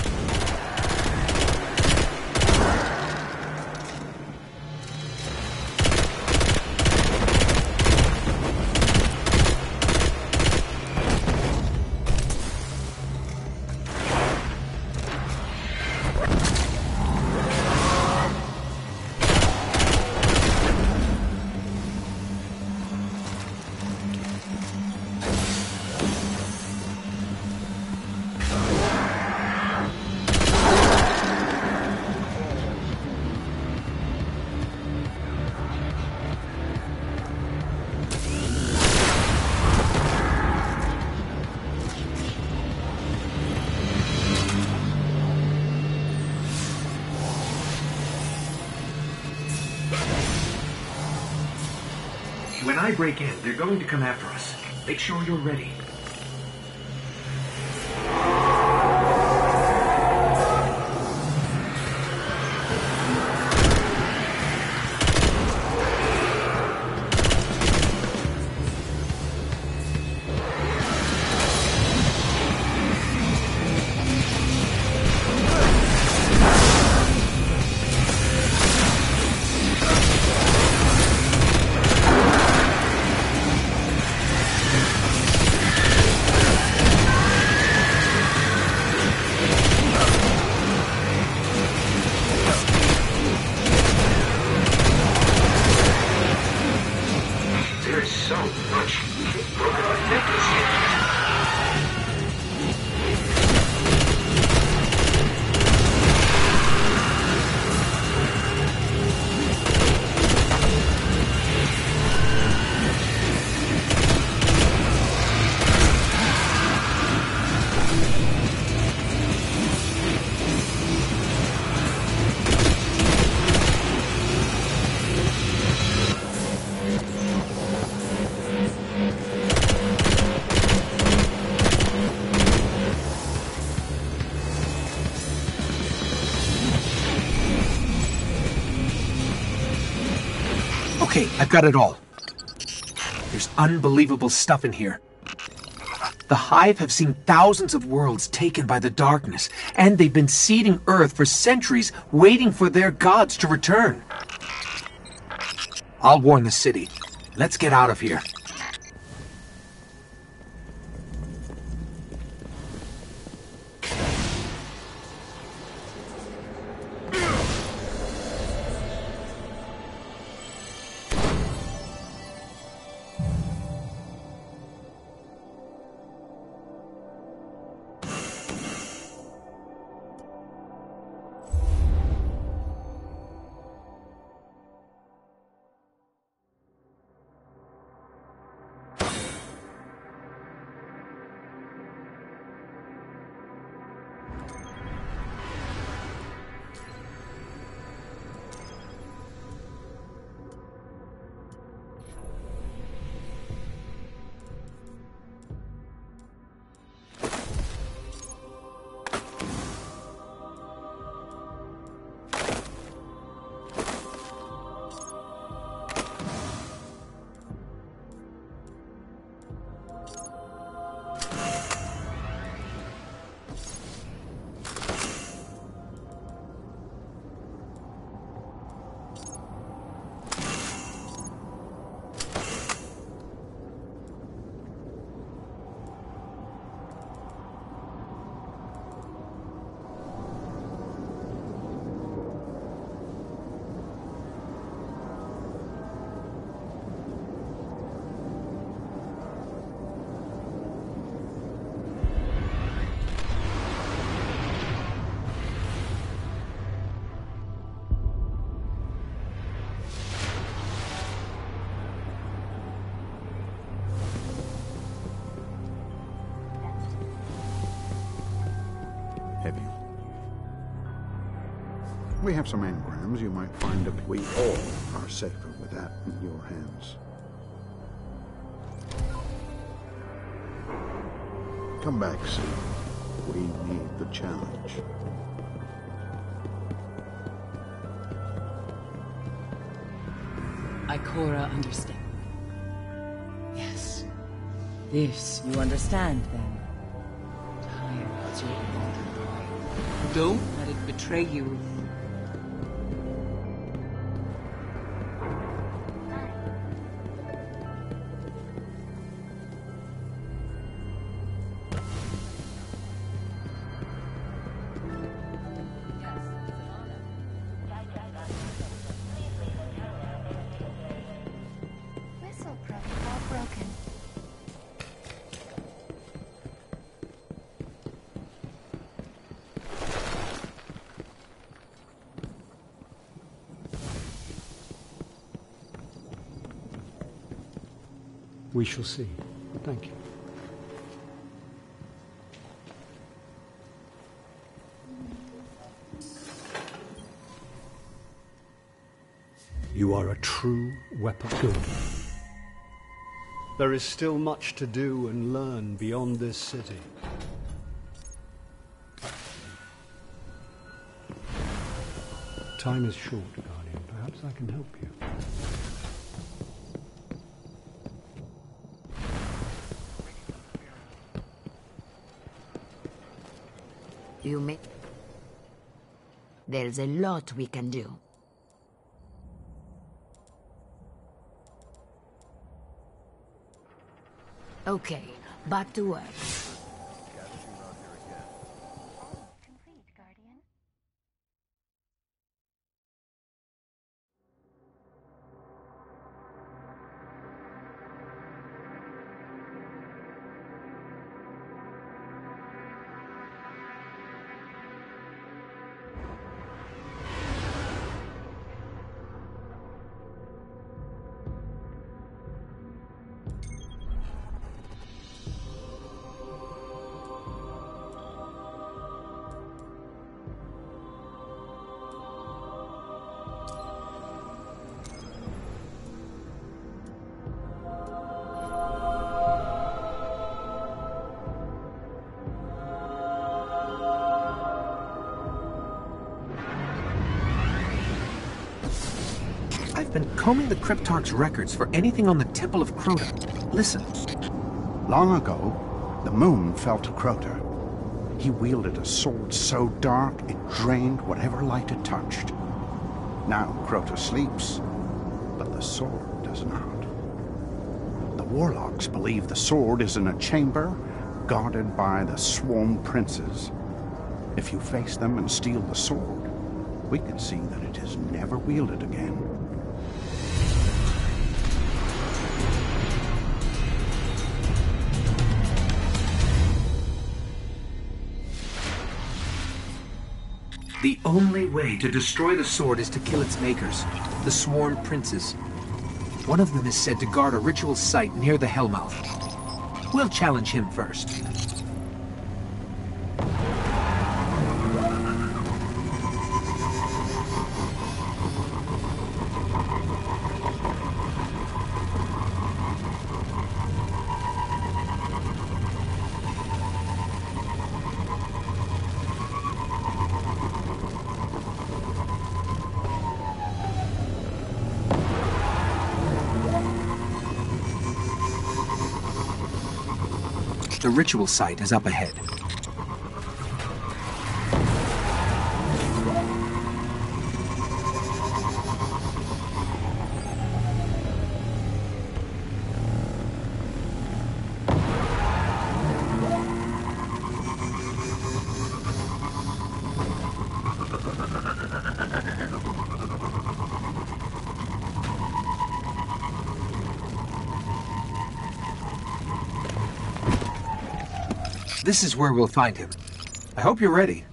When I break in, they're going to come after us. Make sure you're ready. Okay, I've got it all. There's unbelievable stuff in here. The Hive have seen thousands of worlds taken by the darkness, and they've been seeding Earth for centuries, waiting for their gods to return. I'll warn the city. Let's get out of here. We have some engrams you might find if we all are safer with that in your hands. Come back soon. We need the challenge. Ikora understand. Yes. This you understand, then. Time is your own. Don't let it betray you. We shall see. Thank you. You are a true weapon. Good. There is still much to do and learn beyond this city. Time is short, Guardian. Perhaps I can help you. You may... There's a lot we can do. Okay, back to work. I've been combing the Cryptarch's records for anything on the Temple of Crota. Listen. Long ago, the moon fell to Crota. He wielded a sword so dark it drained whatever light it touched. Now Crota sleeps, but the sword does not. The warlocks believe the sword is in a chamber guarded by the Swarm Princes. If you face them and steal the sword, we can see that it is never wielded again. The only way to destroy the sword is to kill its makers, the Swarm Princes. One of them is said to guard a ritual site near the Hellmouth. We'll challenge him first. The ritual site is up ahead. This is where we'll find him. I hope you're ready.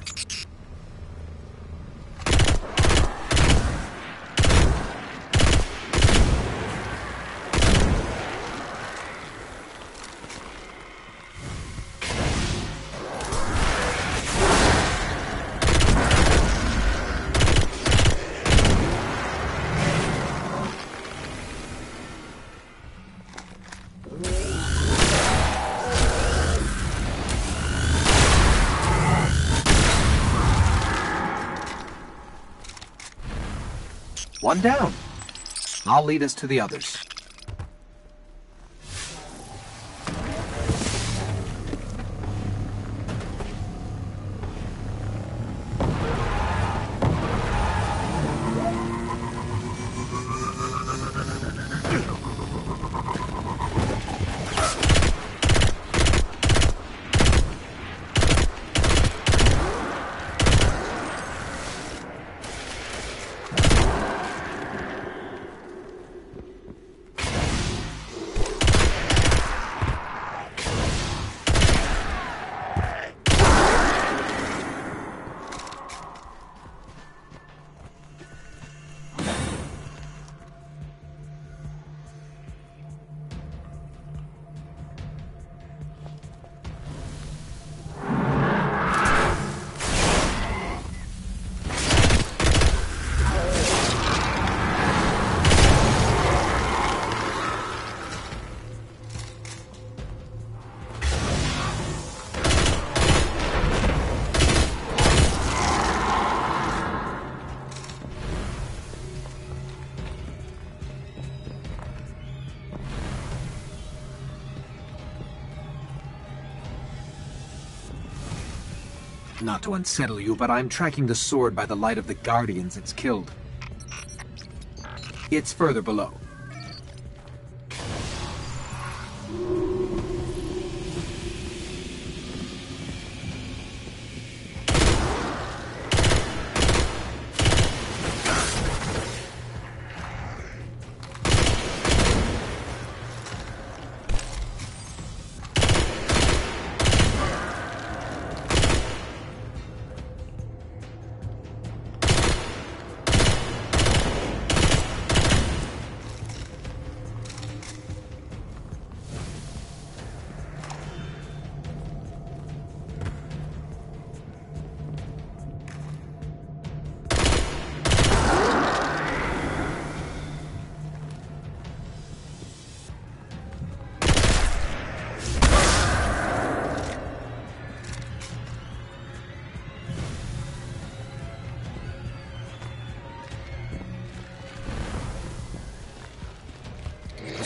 One down. I'll lead us to the others. Not to unsettle you, but I'm tracking the sword by the light of the Guardians it's killed. It's further below.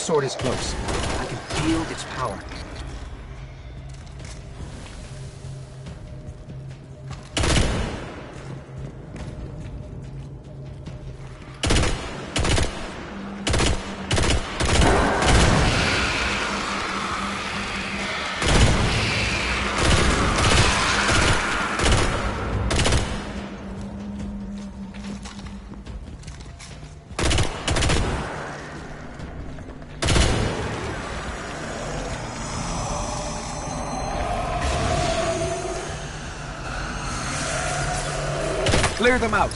sword is close. I can feel its power. Clear them out.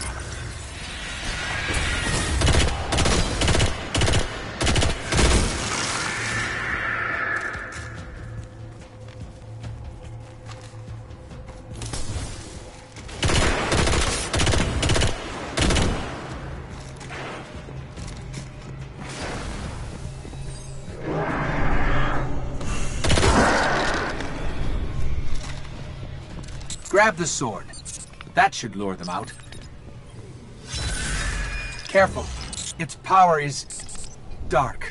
Grab the sword. That should lure them out. Careful. Its power is dark.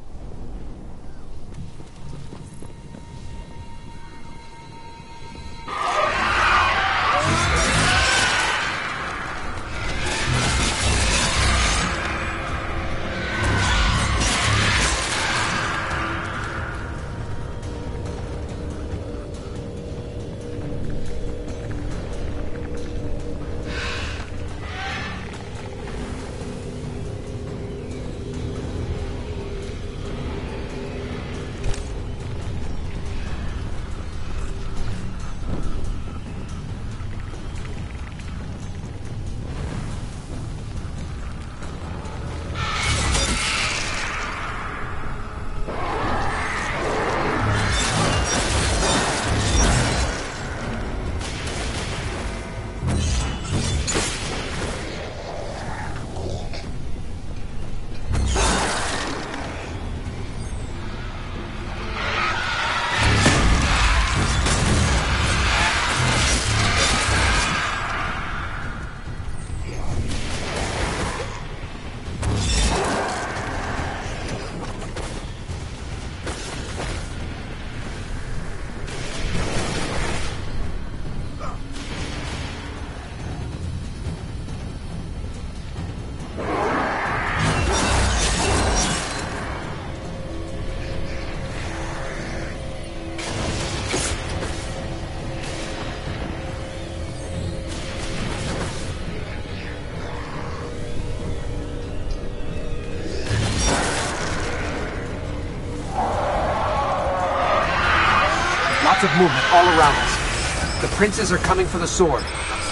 Of movement all around us. The princes are coming for the sword.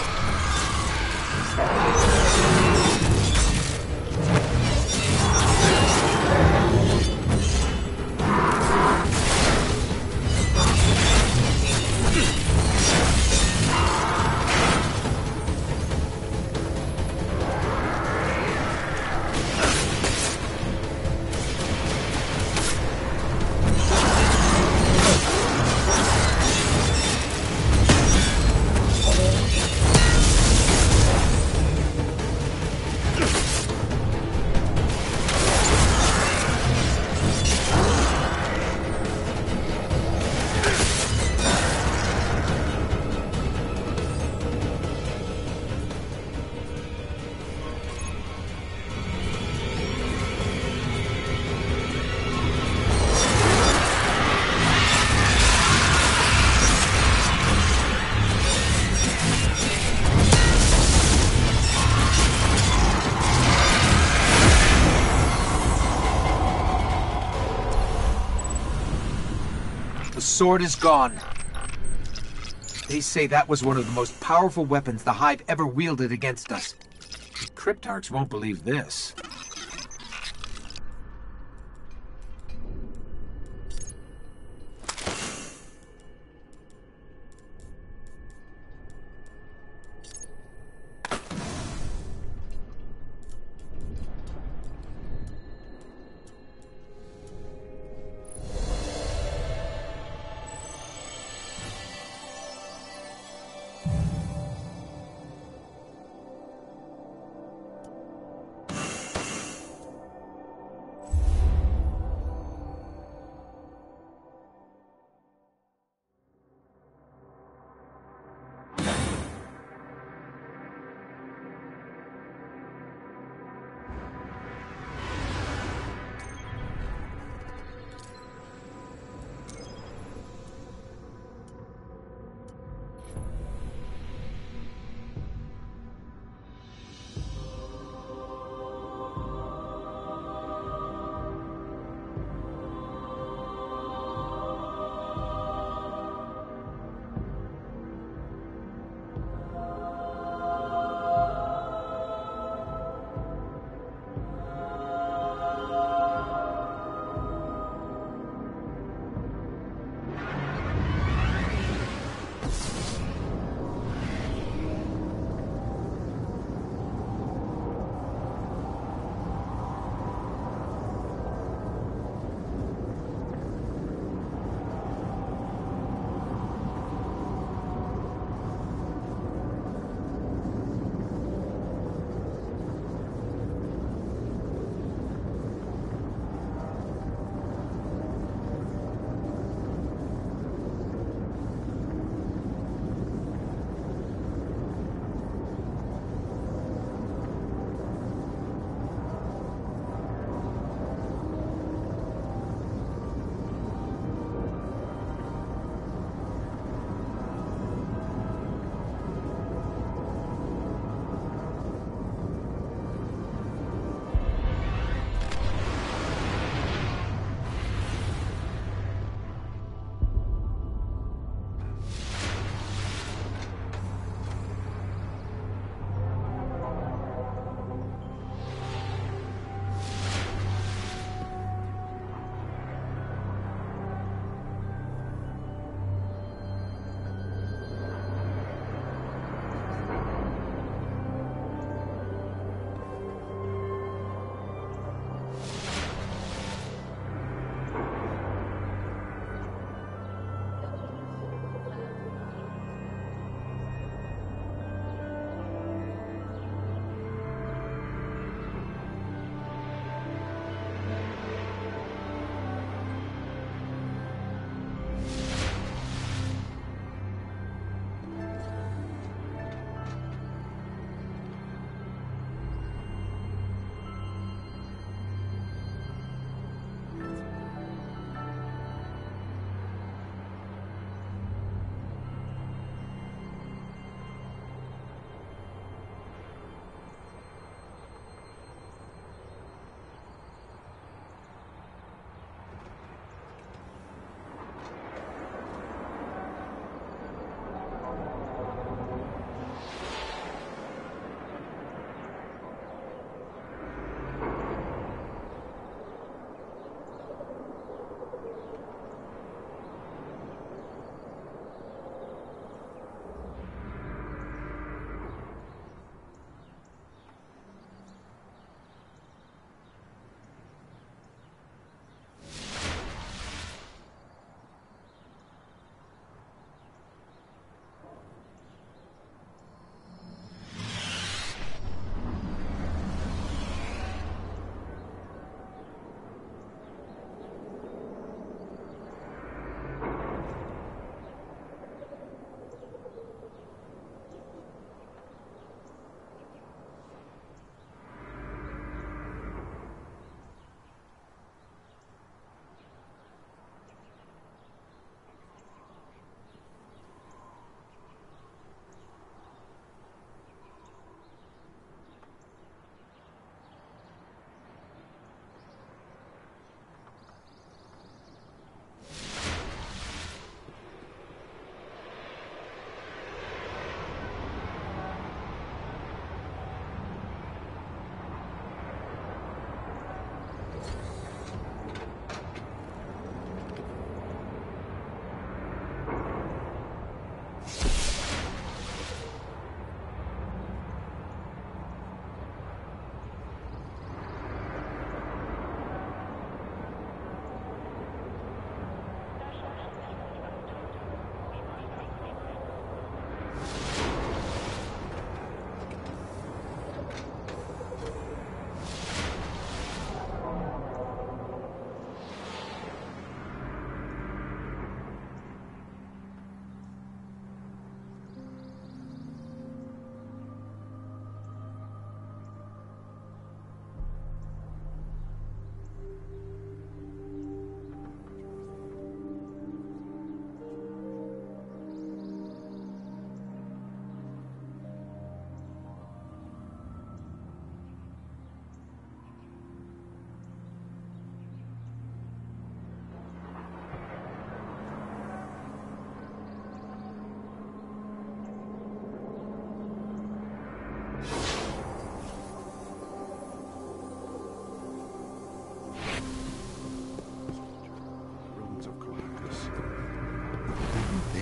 The sword is gone. They say that was one of the most powerful weapons the Hive ever wielded against us. The Cryptarchs won't believe this.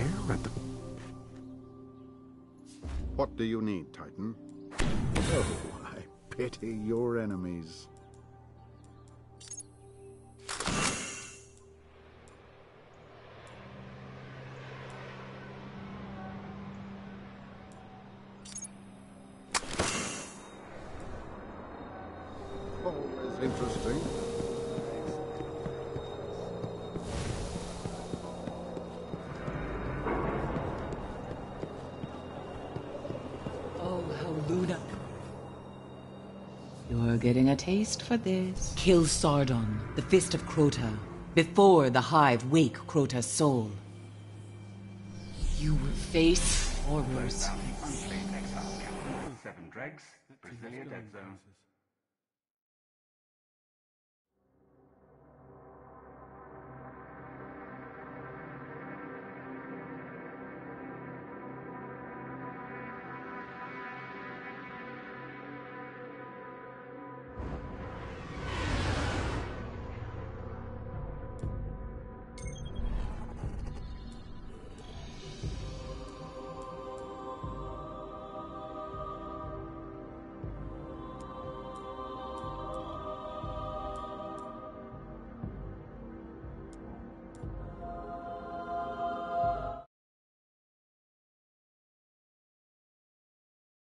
stare at the... What do you need, Titan? Oh, I pity your enemies. Always interesting. Oh, how Luna. You're getting a taste for this. Kill Sardon, the Fist of Crota, before the Hive wake Crota's soul. You will face horrors. Seven dregs, Brasilia Dead Zone.